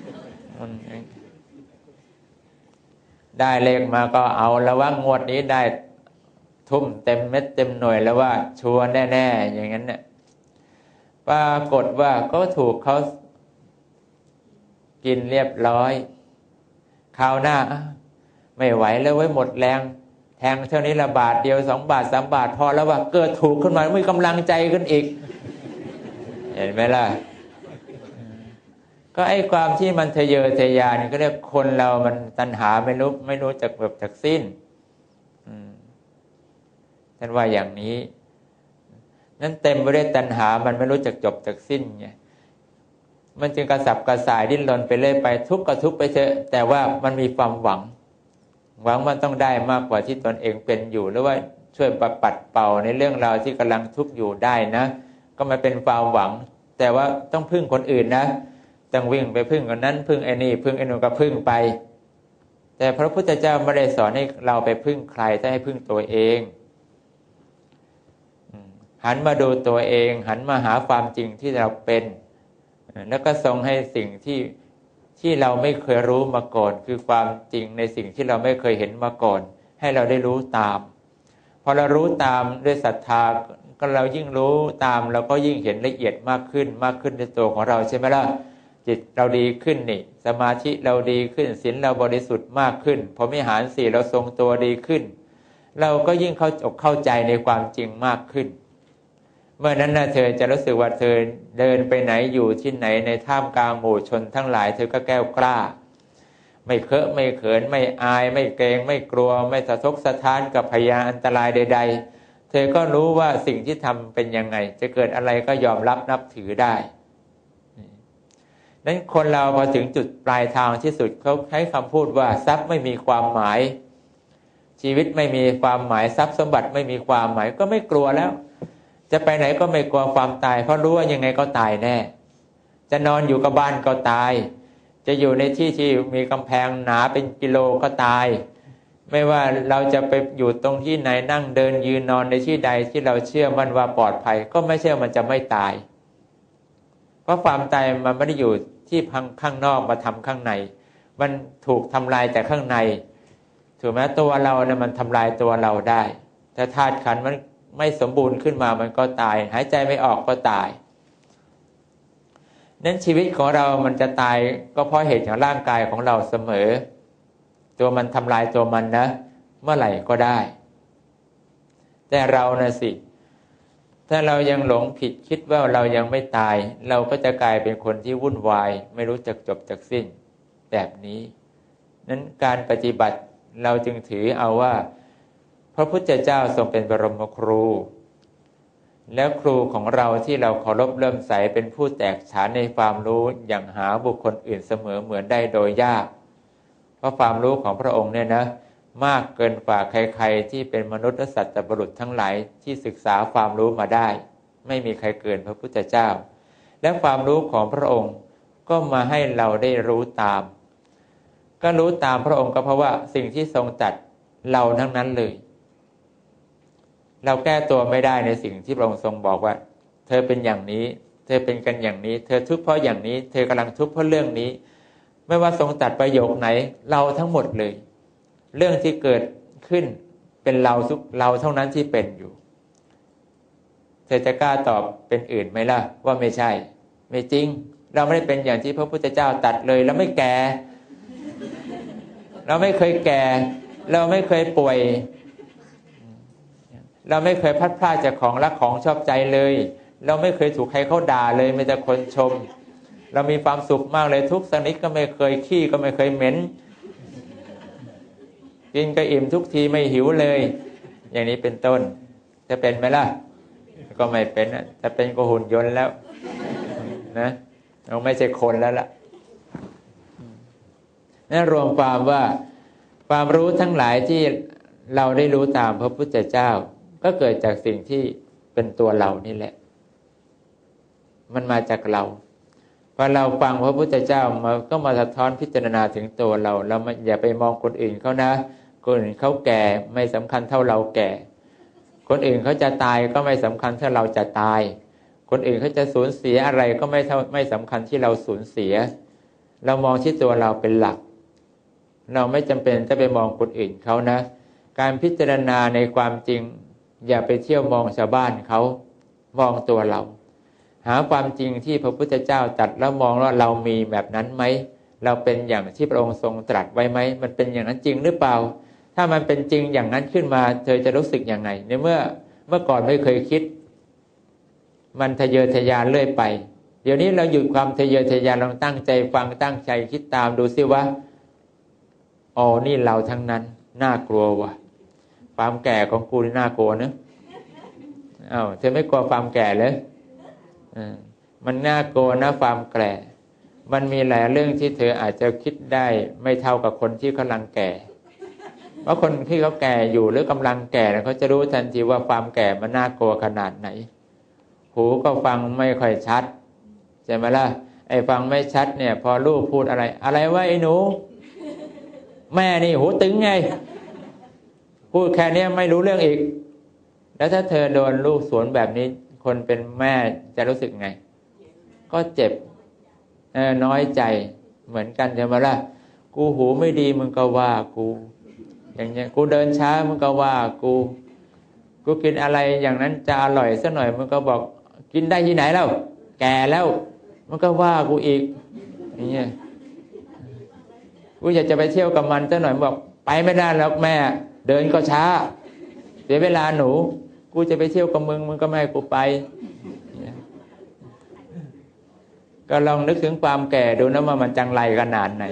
ได้เลขมาก็เอาแล้วว่างวดนี้ได้ทุ่มเต็มเม็ดเต็มหน่วยแล้วว่าชัวร์แน่ๆอย่างนั้นเนี่ยปรากฏว่าก็ถูกเขากินเรียบร้อยคราวหน้าไม่ไหวแล้วไว้หมดแรงแทงเท่านี้ละบาทเดียวสองบาทสามบาทพอแล้วว่าเกิดถูกขึ้นมามีกำลังใจขึ้นอีกเห็นไหมล่ะก็ไอ้ความที่มันทะเยอทะยานก็เรียกคนเรามันตัณหาไม่รู้ไม่รู้จักแบบจักสิ้นท่านว่าอย่างนี้นั้นเต็มไปด้วยตัณหามันไม่รู้จักจบจักสิ้นไงมันจึงกระสับกระส่ายดิ้นรนไปเรื่อยไปทุกข์ก็ทุกข์ไปเถอะแต่ว่ามันมีความหวังหวังมันต้องได้มากกว่าที่ตนเองเป็นอยู่หรือว่าช่วยปัดเป่าในเรื่องราวที่กำลังทุกข์อยู่ได้นะก็มาเป็นความหวังแต่ว่าต้องพึ่งคนอื่นนะต้องวิ่งไปพึ่งคนนั้นพึ่งไอ้นี่พึ่งไอ้นู่นก็พึ่งไปแต่พระพุทธเจ้าไม่ได้สอนให้เราไปพึ่งใครแต่ให้พึ่งตัวเองหันมาดูตัวเองหันมาหาความจริงที่เราเป็นแล้วก็ทรงให้สิ่งที่ที่เราไม่เคยรู้มาก่อนคือความจริงในสิ่งที่เราไม่เคยเห็นมาก่อนให้เราได้รู้ตามพอเรารู้ตามด้วยศรัทธาก็เรายิ่งรู้ตามเราก็ยิ่งเห็นละเอียดมากขึ้นมากขึ้นในตัวของเราใช่ไหมล่ะจิตเราดีขึ้นนี่สมาธิเราดีขึ้นศีลเราบริสุทธิ์มากขึ้นพรหมิหารสี่เราทรงตัวดีขึ้นเราก็ยิ่งเข้าอกเข้าใจในความจริงมากขึ้นเมื่อนั้นนะเธอจะรู้สึกว่าเธอเดินไปไหนอยู่ที่ไหนในท่ามกลางหมู่ชนทั้งหลายเธอก็แก้วกล้าไม่เคอะไม่เขินไม่อายไม่เกรงไม่กลัวไม่สะทกสะท้านกับพยานอันตรายใดๆเธอก็รู้ว่าสิ่งที่ทำเป็นยังไงจะเกิดอะไรก็ยอมรับนับถือได้นั้นคนเราพอถึงจุดปลายทางที่สุดเขาใช้คำพูดว่าทรัพย์ไม่มีความหมายชีวิตไม่มีความหมายทรัพย์สมบัติไม่มีความหมายก็ไม่กลัวแล้วจะไปไหนก็ไม่กลัวความตายเพราะรู้ว่ายังไงก็ตายแน่จะนอนอยู่กับบ้านก็ตายจะอยู่ในที่ที่มีกำแพงหนาเป็นกิโลก็ตายไม่ว่าเราจะไปอยู่ตรงที่ไหนนั่งเดินยืนนอนในที่ใดที่เราเชื่อมั่นว่าปลอดภัยก็ไม่เชื่อมันจะไม่ตายเพราะความตายมันไม่ได้อยู่ที่พังข้างนอกมาทำข้างในมันถูกทำลายแต่ข้างในถูกไหมตัวเราเนี่ยมันทำลายตัวเราได้แต่ธาตุขันธ์มันไม่สมบูรณ์ขึ้นมามันก็ตายหายใจไม่ออกก็ตายนั้นชีวิตของเรามันจะตายก็เพราะเหตุของร่างกายของเราเสมอตัวมันทำลายตัวมันนะเมื่อไหร่ก็ได้แต่เรานะสิถ้าเรายังหลงผิดคิดว่าเรายังไม่ตายเราก็จะกลายเป็นคนที่วุ่นวายไม่รู้จักจบจักสิ้นแบบนี้นั้นการปฏิบัติเราจึงถือเอาว่าพระพุทธเจ้าทรงเป็นบรมครูแล้วครูของเราที่เราเคารพเลื่อมใสเป็นผู้แตกฉานในความรู้อย่างหาบุคคลอื่นเสมอเหมือนได้โดยยากเพราะความรู้ของพระองค์เนี่ยนะมากเกินกว่าใครๆที่เป็นมนุษย์และสัตว์บุรุษทั้งหลายที่ศึกษาความรู้มาได้ไม่มีใครเกินพระพุทธเจ้าและความรู้ของพระองค์ก็มาให้เราได้รู้ตามก็รู้ตามพระองค์ก็เพราะว่าสิ่งที่ทรงตรัสเราทั้งนั้นเลยเราแก้ตัวไม่ได้ในสิ่งที่พระองค์ทรงบอกว่าเธอเป็นอย่างนี้เธอเป็นกันอย่างนี้เธอทุกข์เพราะอย่างนี้เธอกำลังทุกข์เพราะเรื่องนี้ไม่ว่าทรงตรัสประโยคไหนเราทั้งหมดเลยเรื่องที่เกิดขึ้นเป็นเราทุกเราเท่านั้นที่เป็นอยู่เธอจะกล้าตอบเป็นอื่นไหมล่ะว่าไม่ใช่ไม่จริงเราไม่ได้เป็นอย่างที่พระพุทธเจ้าตรัสเลยเราไม่แก่เราไม่เคยแก่เราไม่เคยป่วยเราไม่เคยพลัดพรากจากของรักของชอบใจเลยเราไม่เคยถูกใครเขาด่าเลยมีแต่คนชมเรามีความสุขมากเลยทุกสักนิดก็ไม่เคยขี้ก็ไม่เคยเหม็นกินก็อิ่มทุกทีไม่หิวเลยอย่างนี้เป็นต้นจะเป็นไหมล่ะก็ไม่เป็นจะเป็นก็หุ่นยนต์แล้วนะเราไม่ใช่คนแล้วล่ะนั่นรวมความว่าความรู้ทั้งหลายที่เราได้รู้ตามพระพุทธเจ้าก็เกิดจากสิ่งที่เป็นตัวเรานี่แหละมันมาจากเราพอเราฟังพระพุทธเจ้ามาก็มาสะท้อนพิจารณาถึงตัวเราเราอย่าไปมองคนอื่นเขานะคนอื่นเขาแก่ไม่สำคัญเท่าเราแก่คนอื่นเขาจะตายก็ไม่สำคัญเท่าเราจะตายคนอื่นเขาจะสูญเสียอะไรก็ไม่เท่าไม่สำคัญที่เราสูญเสียเรามองที่ตัวเราเป็นหลักเราไม่จำเป็นจะไปมองคนอื่นเขานะการพิจารณาในความจริงอย่าไปเที่ยวมองชาวบ้านเขามองตัวเราหาความจริงที่พระพุทธเจ้าตรัสแล้วมองว่าเรามีแบบนั้นไหมเราเป็นอย่างที่พระองค์ทรงตรัสไว้ไหมมันเป็นอย่างนั้นจริงหรือเปล่าถ้ามันเป็นจริงอย่างนั้นขึ้นมาเธอจะรู้สึกอย่างไรในเมื่อเมื่อก่อนไม่เคยคิดมันทะเยอทะยานเรื่อยไปเดี๋ยวนี้เราหยุดความทะเยอทะยานลองตั้งใจฟังตั้งใจคิดตามดูซิว่าอ๋อนี่เราทั้งนั้นน่ากลัวว่ะความแก่ของกูนี่น่ากลัวนะอ้าวเธอไม่กลัวความแก่เลยมันน่ากลัวนะความแก่มันมีหลายเรื่องที่เธออาจจะคิดได้ไม่เท่ากับคนที่กำลังแก่เพราะคนที่เขาแก่อยู่หรือกำลังแก่เขาจะรู้ทันทีว่าความแก่มันน่ากลัวขนาดไหนหูก็ฟังไม่ค่อยชัดใช่ไหมล่ะไอ้ฟังไม่ชัดเนี่ยพอลูกพูดอะไรอะไรวะไอ้หนูแม่นี่หูตึงไงพูดแค่นี้ไม่รู้เรื่องอีกแล้วถ้าเธอโดนลูกสวนแบบนี้คนเป็นแม่จะรู้สึกไงก็เจ็บเออน้อยใจเหมือนกันใช่ไหมล่ะกูหูไม่ดีมึงก็ว่ากูอย่างเงี้ยกูเดินช้ามึงก็ว่ากูกูกินอะไรอย่างนั้นจะอร่อยสักหน่อยมึงก็บอกกินได้ที่ไหนแล้วแก่แล้วมึงก็ว่ากูอีกอย่างเงี้ยกูอยากจะไปเที่ยวกับมันสักหน่อยบอกไปไม่ได้แล้วแม่เดินก็ช้าเสียเวลาหนูกูจะไปเที่ยวกับมึงมึงก็ไม่ให้กูไปก็ลองนึกถึงความแก่ดูนะว่ามันจังไรขนาดไหน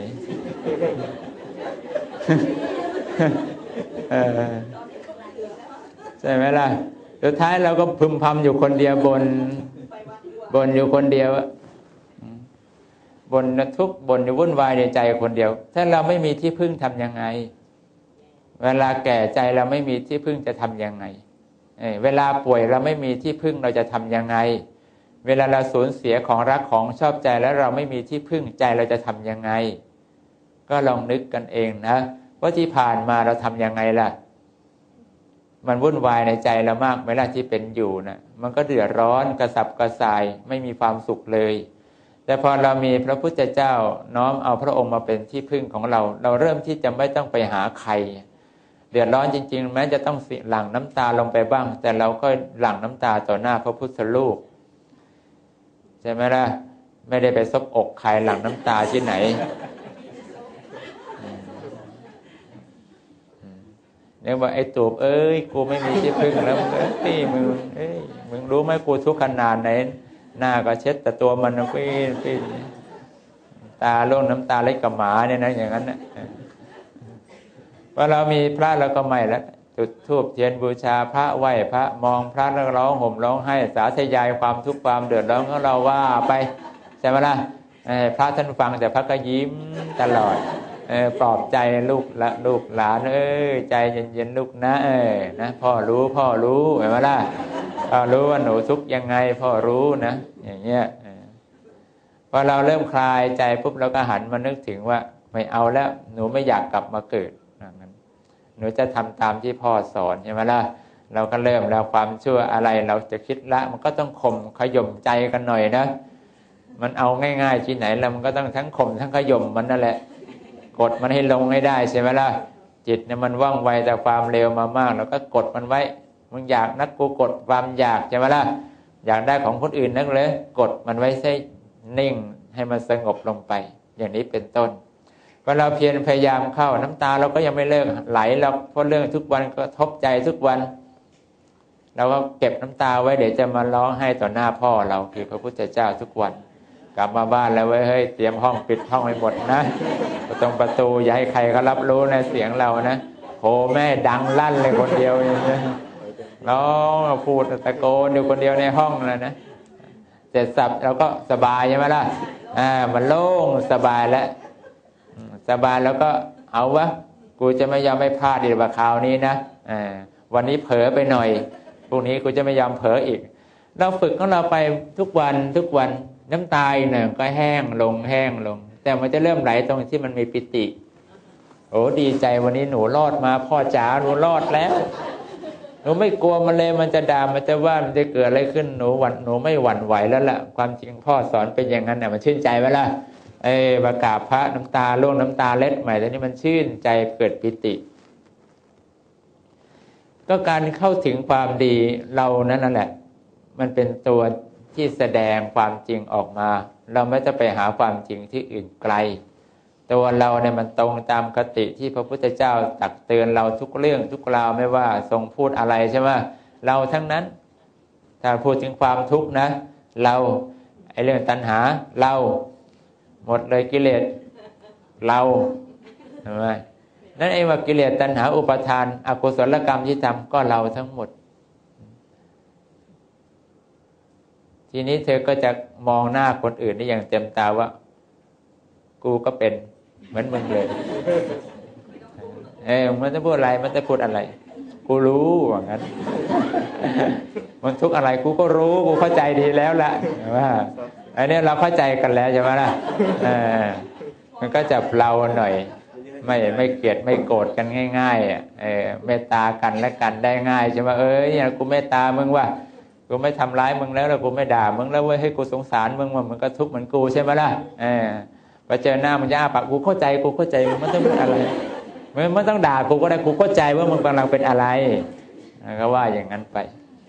ใช่ไหมล่ะสุดท้ายเราก็พึมพำอยู่คนเดียวบนบนอยู่คนเดียวบนทุกข์บนอยู่วุ่นวายในใจคนเดียวถ้าเราไม่มีที่พึ่งทำยังไงเวลาแก่ใจเราไม่มีที่พึ่งจะทำยังไงเวลาป่วยเราไม่มีที่พึ่งเราจะทำยังไงเวลาเราสูญเสียของรักของชอบใจแล้วเราไม่มีที่พึ่งใจเราจะทำยังไงก็ลองนึกกันเองนะว่าที่ผ่านมาเราทำยังไงล่ะมันวุ่นวายในใจเรามากไหมล่ะที่เป็นอยู่นะมันก็เดือดร้อนกระสับกระส่ายไม่มีความสุขเลยแต่พอเรามีพระพุทธเจ้าน้อมเอาพระองค์มาเป็นที่พึ่งของเราเราเริ่มที่จะไม่ต้องไปหาใครเดือดร้อนจริงๆแม้จะต้องหลั่งน้ำตาลงไปบ้างแต่เราก็หลั่งน้ำตาต่อหน้าพระพุทธรูปใช่ไหมล่ะไม่ได้ไปซบอกใครหลั่งน้ำตาที่ไหนเนี่ยว่าไอ้ตูบเอ้ยกูไม่มีที่พึ่งแล้วเอ้ยมึงเอ้ยมึงรู้ไหมกูทุกข์ขนาดไหนหน้าก็เช็ดแต่ตัวมันนะพี่พี่ตาล่วงน้ำตาเล็กกับหมาเนี่ยนะอย่างนั้นนะพอเรามีพระเราก็ไม่แล้วจุดธูปเทียนบูชาพระไหว้พระมองพระแล้วร้องห่มร้องไห้สาธยายความทุกข์ความเดือดร้อนของเราว่าไปใช่ไหมล่ะพระท่านฟังแต่พระก็ยิ้มตลอดปลอบใจลูกละลูกหลานเอ้ยใจเย็นๆลูกนะเอ้ยนะพ่อรู้พ่อรู้เห็นไหมล่ะพ่อรู้ว่าหนูทุกข์ยังไงพ่อรู้นะอย่างเงี้ยพอเราเริ่มคลายใจปุ๊บเราก็หันมานึกถึงว่าไม่เอาแล้วหนูไม่อยากกลับมาเกิดหนูจะทำตามที่พ่อสอนใช่ไหมล่ะเราก็เริ่มแล้วความชั่วอะไรเราจะคิดละมันก็ต้องข่มขย่มใจกันหน่อยนะมันเอาง่ายๆที่ไหนแล้วมันก็ต้องทั้งข่มทั้งขย่มมันนั่นแหละกดมันให้ลงให้ได้ใช่ไหมล่ะจิตเนี่ยมันว่องไวแต่ความเร็วมามากเราก็กดมันไว้มึงอยากนักกูกดความอยากใช่ไหมล่ะอยากได้ของคนอื่นนักเลยกดมันไว้ให้นิ่งให้มันสงบลงไปอย่างนี้เป็นต้นพอเราเพียรพยายามเข้าน้ำตาเราก็ยังไม่เลิกไหลเราเพราะเรื่องทุกวันก็ทบใจทุกวันเราก็เก็บน้ำตาไว้เดี๋ยวจะมาร้องให้ต่อหน้าพ่อเราคือพระพุทธเจ้าทุกวันกลับมาบ้านแล้วเว้ยเฮ้ยเตรียมห้องปิดห้องให้หมดนะประตูประตูอย่าให้ใครเขารับรู้นะเสียงเรานะโหแม่ดังลั่นเลยคนเดียวเนี่ยร้องพูดตะโกนอยู่คนเดียวในห้องเลยนะเสร็จสับเราก็สบายใช่ไหมล่ะอ่ามันโล่งสบายแล้วสบายแล้วก็เอาวะกูจะไม่ยอมไม่พลาดอีกว่าคราวนี้นะอ่าวันนี้เผลอไปหน่อยพรุ่งนี้กูจะไม่ยอมเผลออีกเราฝึกของเราไปทุกวันทุกวันน้ำตาหนึ่งก็แห้งลงแห้งลงแต่มันจะเริ่มไหลตรงที่มันมีปิติโอ้ดีใจวันนี้หนูรอดมาพ่อจ๋าหนูรอดแล้วหนูไม่กลัวมันเลยมันจะด่ามันจะว่ามันจะเกิดอะไรขึ้นหนูหวั่นหนูไม่หวั่นไหวแล้วล่ะความจริงพ่อสอนเป็นอย่างนั้นน่ะมันชื่นใจไหมล่ะเอ้ประกาศพระน้ำตาล่วงน้ำตาเล็ดใหม่ตอนนี้มันชื่นใจเกิดปิติก็การเข้าถึงความดีเรานั่นแหละมันเป็นตัวที่แสดงความจริงออกมาเราไม่จะไปหาความจริงที่อื่นไกลตัวเราเนี่ยมันตรงตามคติที่พระพุทธเจ้าตักเตือนเราทุกเรื่องทุกราวไม่ว่าทรงพูดอะไรใช่ไหมเราทั้งนั้นถ้าพูดถึงความทุกข์นะเราไอ้เรื่องตัณหาเราหมดเลยกิเลสเราใช่ไหมนั่นเองว่ากิเลสตัณหาอุปาทานอกุศลกรรมที่ทำก็เราทั้งหมดทีนี้เธอก็จะมองหน้าคนอื่นได้อย่างเต็มตาว่ากูก็เป็นเหมือนมึงเลยเออมันจะพูดอะไรมันจะพูดอะไรกูรู้ว่างั้นมันทุกข์อะไรกูก็รู้กูเข้าใจดีแล้วล่ะว่าอันนี้เราเข้าใจกันแล้วใช่ไหมล่ะเออมันก็จะเพลาหน่อยไม่ไม่เกลียดไม่โกรธกันง่ายๆเออเมตตากันและกันได้ง่ายใช่ไหมเอ้ยเนี่ยกูเมตตามึงว่ากูไม่ทำร้ายมึงแล้วแล้วกูไม่ด่ามึงแล้วเว้ยให้กูสงสารมึงว่ามึงก็ทุกข์เหมือนกูใช่ไหมล่ะเออพอเจอหน้ามึงจะอ้าปากกูเข้าใจกูเข้าใจมึงไม่ต้องพูดอะไรมึงไม่ต้องด่ากูก็ได้กูเข้าใจว่ามึงกำลังเป็นอะไรก็ว่าอย่างนั้นไป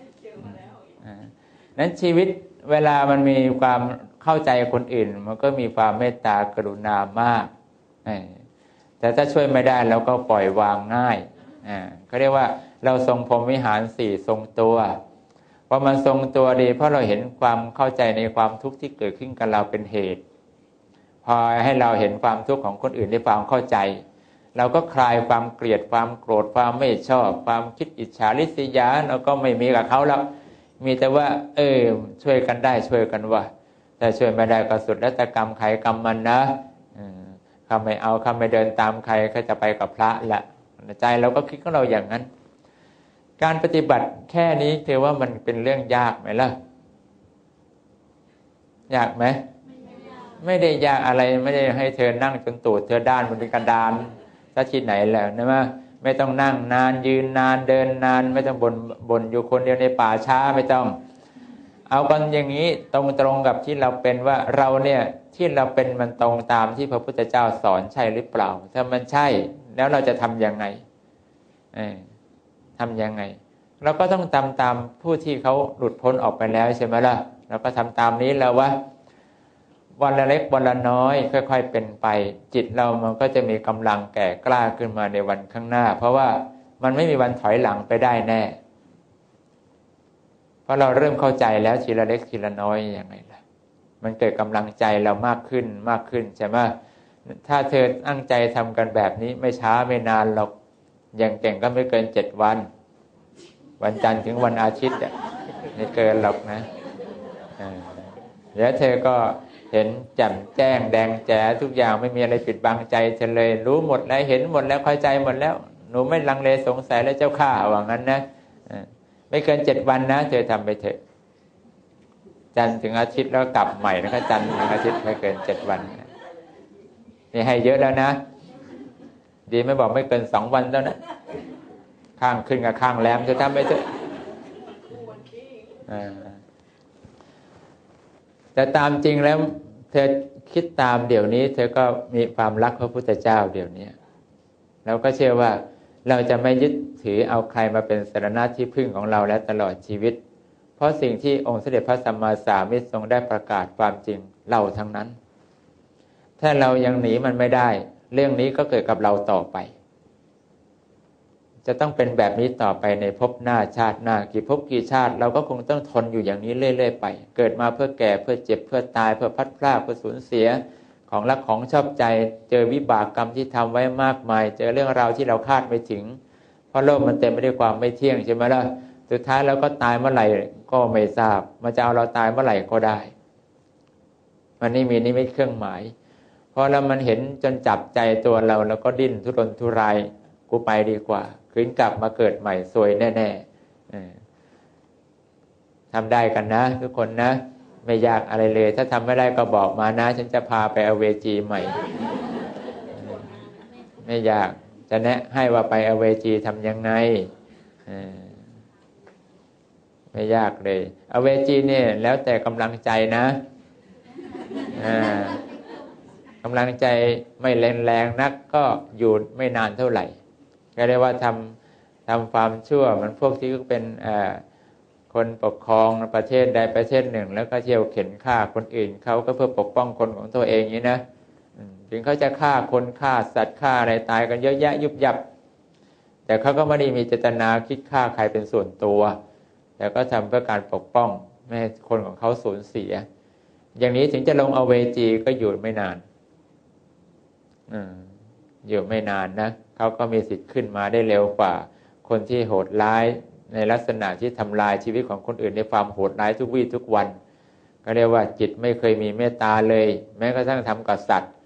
นั้นชีวิตเวลามันมีความเข้าใจคนอื่นมันก็มีความเมตตากรุณามากแต่ถ้าช่วยไม่ได้เราก็ปล่อยวางง่ายเขาเรียกว่าเราทรงพรหมวิหารสี่ทรงตัวพอมันทรงตัวดีเพราะเราเห็นความเข้าใจในความทุกข์ที่เกิดขึ้นกับเราเป็นเหตุพอให้เราเห็นความทุกข์ของคนอื่นในความเข้าใจเราก็คลายความเกลียดความโกรธความไม่ชอบความคิดอิจฉาริษยาเราก็ไม่มีกับเขาแล้วมีแต่ว่าเออช่วยกันได้ช่วยกันว่าแต่ช่วยไม่ได้ก็สุดแล้วแต่กรรมใครกรรมมันนะเขาไม่เอาเขาไม่เดินตามใครเขาจะไปกับพระละใจเราก็คิดของเราอย่างนั้นการปฏิบัติแค่นี้ถือว่ามันเป็นเรื่องยากไหมล่ะยากไหมไม่ได้ยากอะไรไม่ได้ให้เธอนั่งจนตูดเธอด้านบนกระดานถ้าที่ไหนแล้วนะว่าไม่ต้องนั่งนานยืนนานเดินนานไม่ต้องบนบนอยู่คนเดียวในป่าช้าไม่ต้องเอากันอย่างนี้ตรงตรงกับที่เราเป็นว่าเราเนี่ยที่เราเป็นมันตรงตามที่พระพุทธเจ้าสอนใช่หรือเปล่าถ้ามันใช่แล้วเราจะทำยังไงเออทำยังไงเราก็ต้องทำตามผู้ที่เขาหลุดพ้นออกไปแล้วใช่ไหมล่ะเราก็ทำตามนี้แล้วว่าวันละเล็กวันละน้อยค่อยๆเป็นไปจิตเรามันก็จะมีกำลังแก่กล้าขึ้นมาในวันข้างหน้าเพราะว่ามันไม่มีวันถอยหลังไปได้แน่เพราะเราเริ่มเข้าใจแล้วทีละเล็กทีละน้อยยังไงล่ะมันเกิดกำลังใจเรามากขึ้นมากขึ้นใช่ไหมถ้าเธอตั้งใจทำกันแบบนี้ไม่ช้าไม่นานหรอกอย่างเก่งก็ไม่เกินเจ็ดวันวันจันทร์ถึงวันอาทิตย์อ่ะไม่เกินหรอกนะแล้วเธอก็เห็นแจ่มแจ้งแดงแจ๋ทุกอย่างไม่มีอะไรปิดบังใจเธอเลยรู้หมดแล้วเห็นหมดแล้วเข้าใจหมดแล้วหนูไม่ลังเลสงสัยแล้วเจ้าข้าว่างั้นนะไม่เกินเจ็ดวันนะเธอทำไปเถอะจันทร์ถึงอาทิตย์แล้วกลับใหม่นะคะจันทร์ถึงอาทิตย์ไม่เกินเจ็ดวันนี่ให้เยอะแล้วนะดีไม่บอกไม่เกินสองวันแล้วนะข้างขึ้นกับข้างแรมจะทำไปเถอะแต่ตามจริงแล้วเธอคิดตามเดี๋ยวนี้เธอก็มีความรักพระพุทธเจ้าเดี๋ยวนี้เราก็เชื่อว่าเราจะไม่ยึดถือเอาใครมาเป็นสรณะที่พึ่งของเราและตลอดชีวิตเพราะสิ่งที่องค์สมเด็จพระสัมมาสัมพุทธเจ้าทรงได้ประกาศความจริงเราทั้งนั้นถ้าเรายังหนีมันไม่ได้เรื่องนี้ก็เกิดกับเราต่อไปจะต้องเป็นแบบนี้ต่อไปในภพหน้าชาติหน้ากี่ภพกี่ชาติเราก็คงต้องทนอยู่อย่างนี้เรื่อยๆไปเกิดมาเพื่อแก่เพื่อเจ็บเพื่อตายเพื่อพัดพลาดเพื่อสูญเสียของรักของชอบใจเจอวิบากกรรมที่ทำไว้มากมายเจอเรื่องราวที่เราคาดไม่ถึงเพราะโลกมันเต็มไปด้วยความไม่เที่ยงใช่ไหมล่ะสุดท้ายเราก็ตายเมื่อไหร่ก็ไม่ทราบมันจะเอาเราตายเมื่อไหร่ก็ได้มันนี่มีนิมิตเครื่องหมายพอเรามันเห็นจนจับใจตัวเราแล้วก็ดิ้นทุรนทุรายกูไปดีกว่าคืนกลับมาเกิดใหม่ซวยแน่ๆทำได้กันนะทุกคนนะไม่ยากอะไรเลยถ้าทำไม่ได้ก็บอกมานะฉันจะพาไปอเวจีใหม่ไม่ยากจะแนะให้ว่าไปอเวจีทำยังไงไม่ยากเลยอเวจีเนี่ยแล้วแต่กำลังใจนะกำลังใจไม่แรงๆนักก็อยู่ไม่นานเท่าไหร่ก็เรียกว่าทำทำความชั่วมันพวกที่เป็นคนปกครองประเทศใดประเทศหนึ่งแล้วก็เที่ยวเข็นฆ่าคนอื่นเขาก็เพื่อปกป้องคนของตัวเองนี้นะถึงเขาจะฆ่าคนฆ่าสัตว์ฆ่าอะไรตายกันเยอะแยะยุบยับแต่เขาก็ไม่ได้มีเจตนาคิดฆ่าใครเป็นส่วนตัวแต่ก็ทำเพื่อการปกป้องไม่ให้คนของเขาสูญเสียอย่างนี้ถึงจะลงอเวจีก็อยู่ไม่นานอยู่ไม่นานนะเขาก็มีสิทธิ์ขึ้นมาได้เร็วกว่าคนที่โหดร้ายในลักษณะที่ทำลายชีวิตของคนอื่นในความโหดร้ายทุกวี่ทุกวันก็เรียกว่าจิตไม่เคยมีเมตตาเลยแม้กระทั่งทำกับสัตว์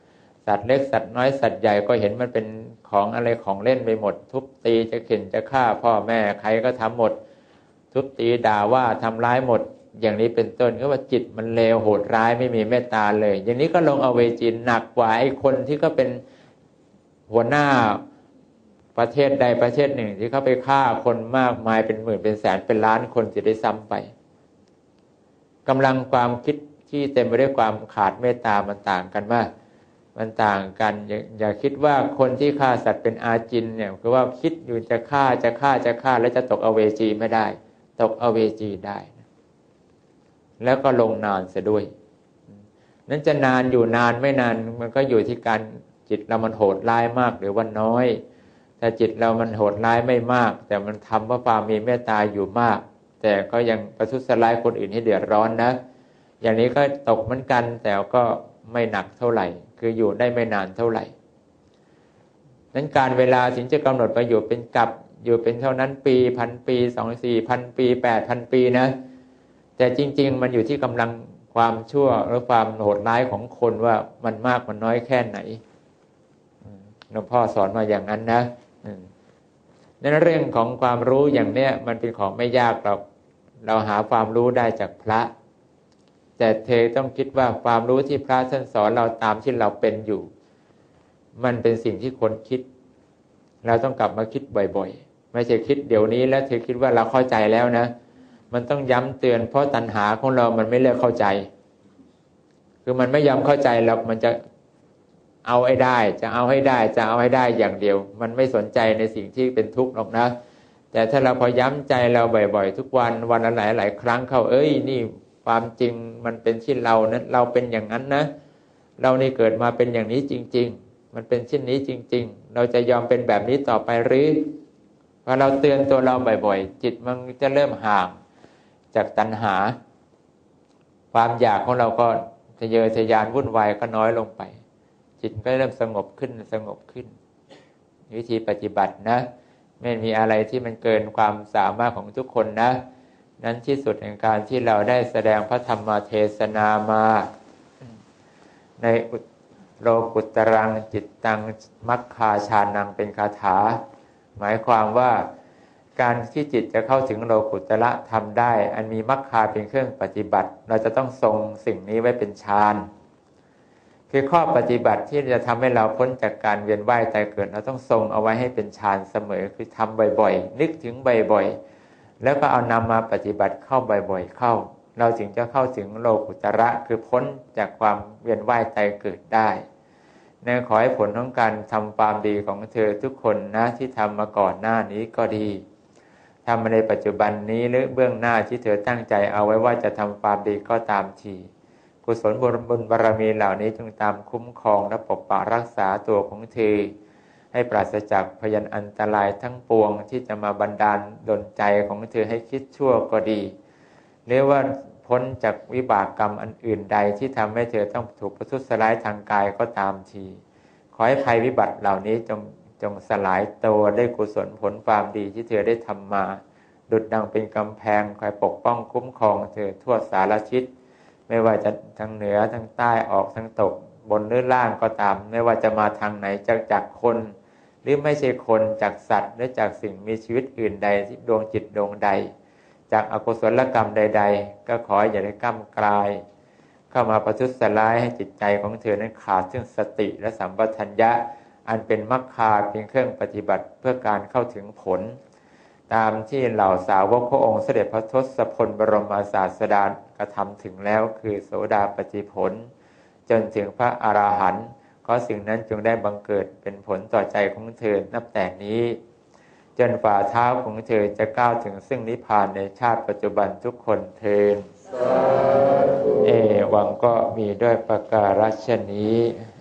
สัตว์เล็กสัตว์น้อยสัตว์ใหญ่ก็เห็นมันเป็นของอะไรของเล่นไปหมดทุบตีจะเข็นจะฆ่าพ่อแม่ใครก็ทำหมดทุบตีด่าว่าทำร้ายหมดอย่างนี้เป็นต้นก็ว่าจิตมันเลวโหดร้ายไม่มีเมตตาเลยอย่างนี้ก็ลงอเวจีหนักกว่าไอ้คนที่ก็เป็นหัวหน้าประเทศใดประเทศหนึ่งที่เขาไปฆ่าคนมากมายเป็นหมื่นเป็นแสนเป็นล้านคนจะได้ซ้ำไปกำลังความคิดที่เต็มไปด้วยความขาดเมตตามันต่างกันมากมันต่างกันอย่าอย่าคิดว่าคนที่ฆ่าสัตว์เป็นอาจินเนี่ยคือว่าคิดอยู่จะฆ่าจะฆ่าจะฆ่าแล้วจะตกอเวจีไม่ได้ตกอเวจีได้แล้วก็ลงนานเสียด้วยนั้นจะนานอยู่นานไม่นานมันก็อยู่ที่การจิตเรามันโหดร้ายมากหรือว่าน้อยถ้าจิตเรามันโหดร้ายไม่มากแต่มันทำว่าความมีเมตตาอยู่มากแต่ก็ยังประทุษร้ายคนอื่นให้เดือดร้อนนะอย่างนี้ก็ตกเหมือนกันแต่ก็ไม่หนักเท่าไหร่คืออยู่ได้ไม่นานเท่าไหร่นั้นการเวลาถึงจะกำหนดไปอยู่เป็นกับอยู่เป็นเท่านั้นปีพันปีสองสี่พันปีแปดพันปีนะแต่จริงๆมันอยู่ที่กำลังความชั่วหรือความโหดร้ายของคนว่ามันมากมันน้อยแค่ไหนหลวงพ่อสอนมาอย่างนั้นนะในเรื่องของความรู้อย่างเนี้ยมันเป็นของไม่ยากหรอกเราหาความรู้ได้จากพระแต่เธอต้องคิดว่าความรู้ที่พระท่านสอนเราตามที่เราเป็นอยู่มันเป็นสิ่งที่คนคิดเราต้องกลับมาคิดบ่อยๆไม่ใช่คิดเดี๋ยวนี้แล้วเธอคิดว่าเราเข้าใจแล้วนะมันต้องย้ำเตือนเพราะตัณหาของเรามันไม่เลิกเข้าใจคือมันไม่ยอมเข้าใจหรอกมันจะเอาให้ได้จะเอาให้ได้จะเอาให้ได้อย่างเดียวมันไม่สนใจในสิ่งที่เป็นทุกข์หรอกนะแต่ถ้าเราพอย้ำใจเราบ่อยๆทุกวันวันละหลายหลายครั้งเข้าเอ้ยนี่ความจริงมันเป็นที่เรานะเราเป็นอย่างนั้นนะเรานี่เกิดมาเป็นอย่างนี้จริงๆมันเป็นเช่นนี้จริงๆเราจะยอมเป็นแบบนี้ต่อไปหรือพอเราเตือนตัวเราบ่อยๆจิตมันจะเริ่มห่างจากตัณหาความอยากของเราก็ทะเยอทะยานวุ่นวายก็น้อยลงไปจิตก็เริ่มสงบขึ้นสงบขึ้นวิธีปฏิบัตินะไม่มีอะไรที่มันเกินความสามารถของทุกคนนะนั้นที่สุดแห่งการที่เราได้แสดงพระธรรมเทศนามาในโลกุตรังจิตตังมัคคาชานังเป็นคาถาหมายความว่าการที่จิตจะเข้าถึงโลกุตระทำได้อันมีมัคคาเป็นเครื่องปฏิบัติเราจะต้องทรงสิ่งนี้ไว้เป็นฌานคือข้อปฏิบัติที่จะทำให้เราพ้นจากการเวียนว่ายตายเกิดเราต้องทรงเอาไว้ให้เป็นฌานเสมอคือทำบ่อยๆนึกถึงบ่อยๆแล้วก็เอานำมาปฏิบัติเข้าบ่อยๆเข้าเราถึงจะเข้าถึงโลกุตระคือพ้นจากความเวียนว่ายตายเกิดได้ในขอให้ผลของการทำความดีของเธอทุกคนนะที่ทำมาก่อนหน้านี้ก็ดีทำมาในปัจจุบันนี้หรือเบื้องหน้าที่เธอตั้งใจเอาไว้ว่าจะทำความดีก็ตามทีกุศลบุญบารมีเหล่านี้จงตามคุ้มครองและปกปักรักษาตัวของเธอให้ปราศจากพยันอันตรายทั้งปวงที่จะมาบันดาลดลใจของเธอให้คิดชั่วก็ดีหรือว่าพ้นจากวิบากกรรมอันอื่นใดที่ทำให้เธอต้องถูกประทุษร้ายทางกายก็ตามทีขอให้ภัยวิบัติเหล่านี้จงจงสลายตัวได้กุศลผลความดีที่เธอได้ทำมาดุจดังเป็นกำแพงคอยปกป้องคุ้มครองเธอทั่วสารทิศไม่ว่าจะทางเหนือทางใต้ออกทางตกบนหรือล่างก็ตามไม่ว่าจะมาทางไหนจากจากคนหรือไม่ใช่คนจากสัตว์หรือจากสิ่งมีชีวิตอื่นใดที่ดวงจิตดวงใดจากอกุศลกรรมใดๆก็ขออย่าได้ก้ำกลายเข้ามาประทุษร้ายให้จิตใจของเธอนั้นขาดซึ่งสติและสัมปชัญญะอันเป็นมรรคาเป็นเครื่องปฏิบัติเพื่อการเข้าถึงผลตามที่เหล่าสาวกพระองค์เสด็จพระทศพลบรมศาสดากระทำถึงแล้วคือโสดาปัตติผลจนถึงพระอรหันต์ขอสิ่งนั้นจงได้บังเกิดเป็นผลต่อใจของเธอนับแต่นี้จนฝ่าเท้าของเธอจะก้าวถึงซึ่งนิพพานในชาติปัจจุบันทุกคนเทอญเอวังก็มีด้วยประการฉนี้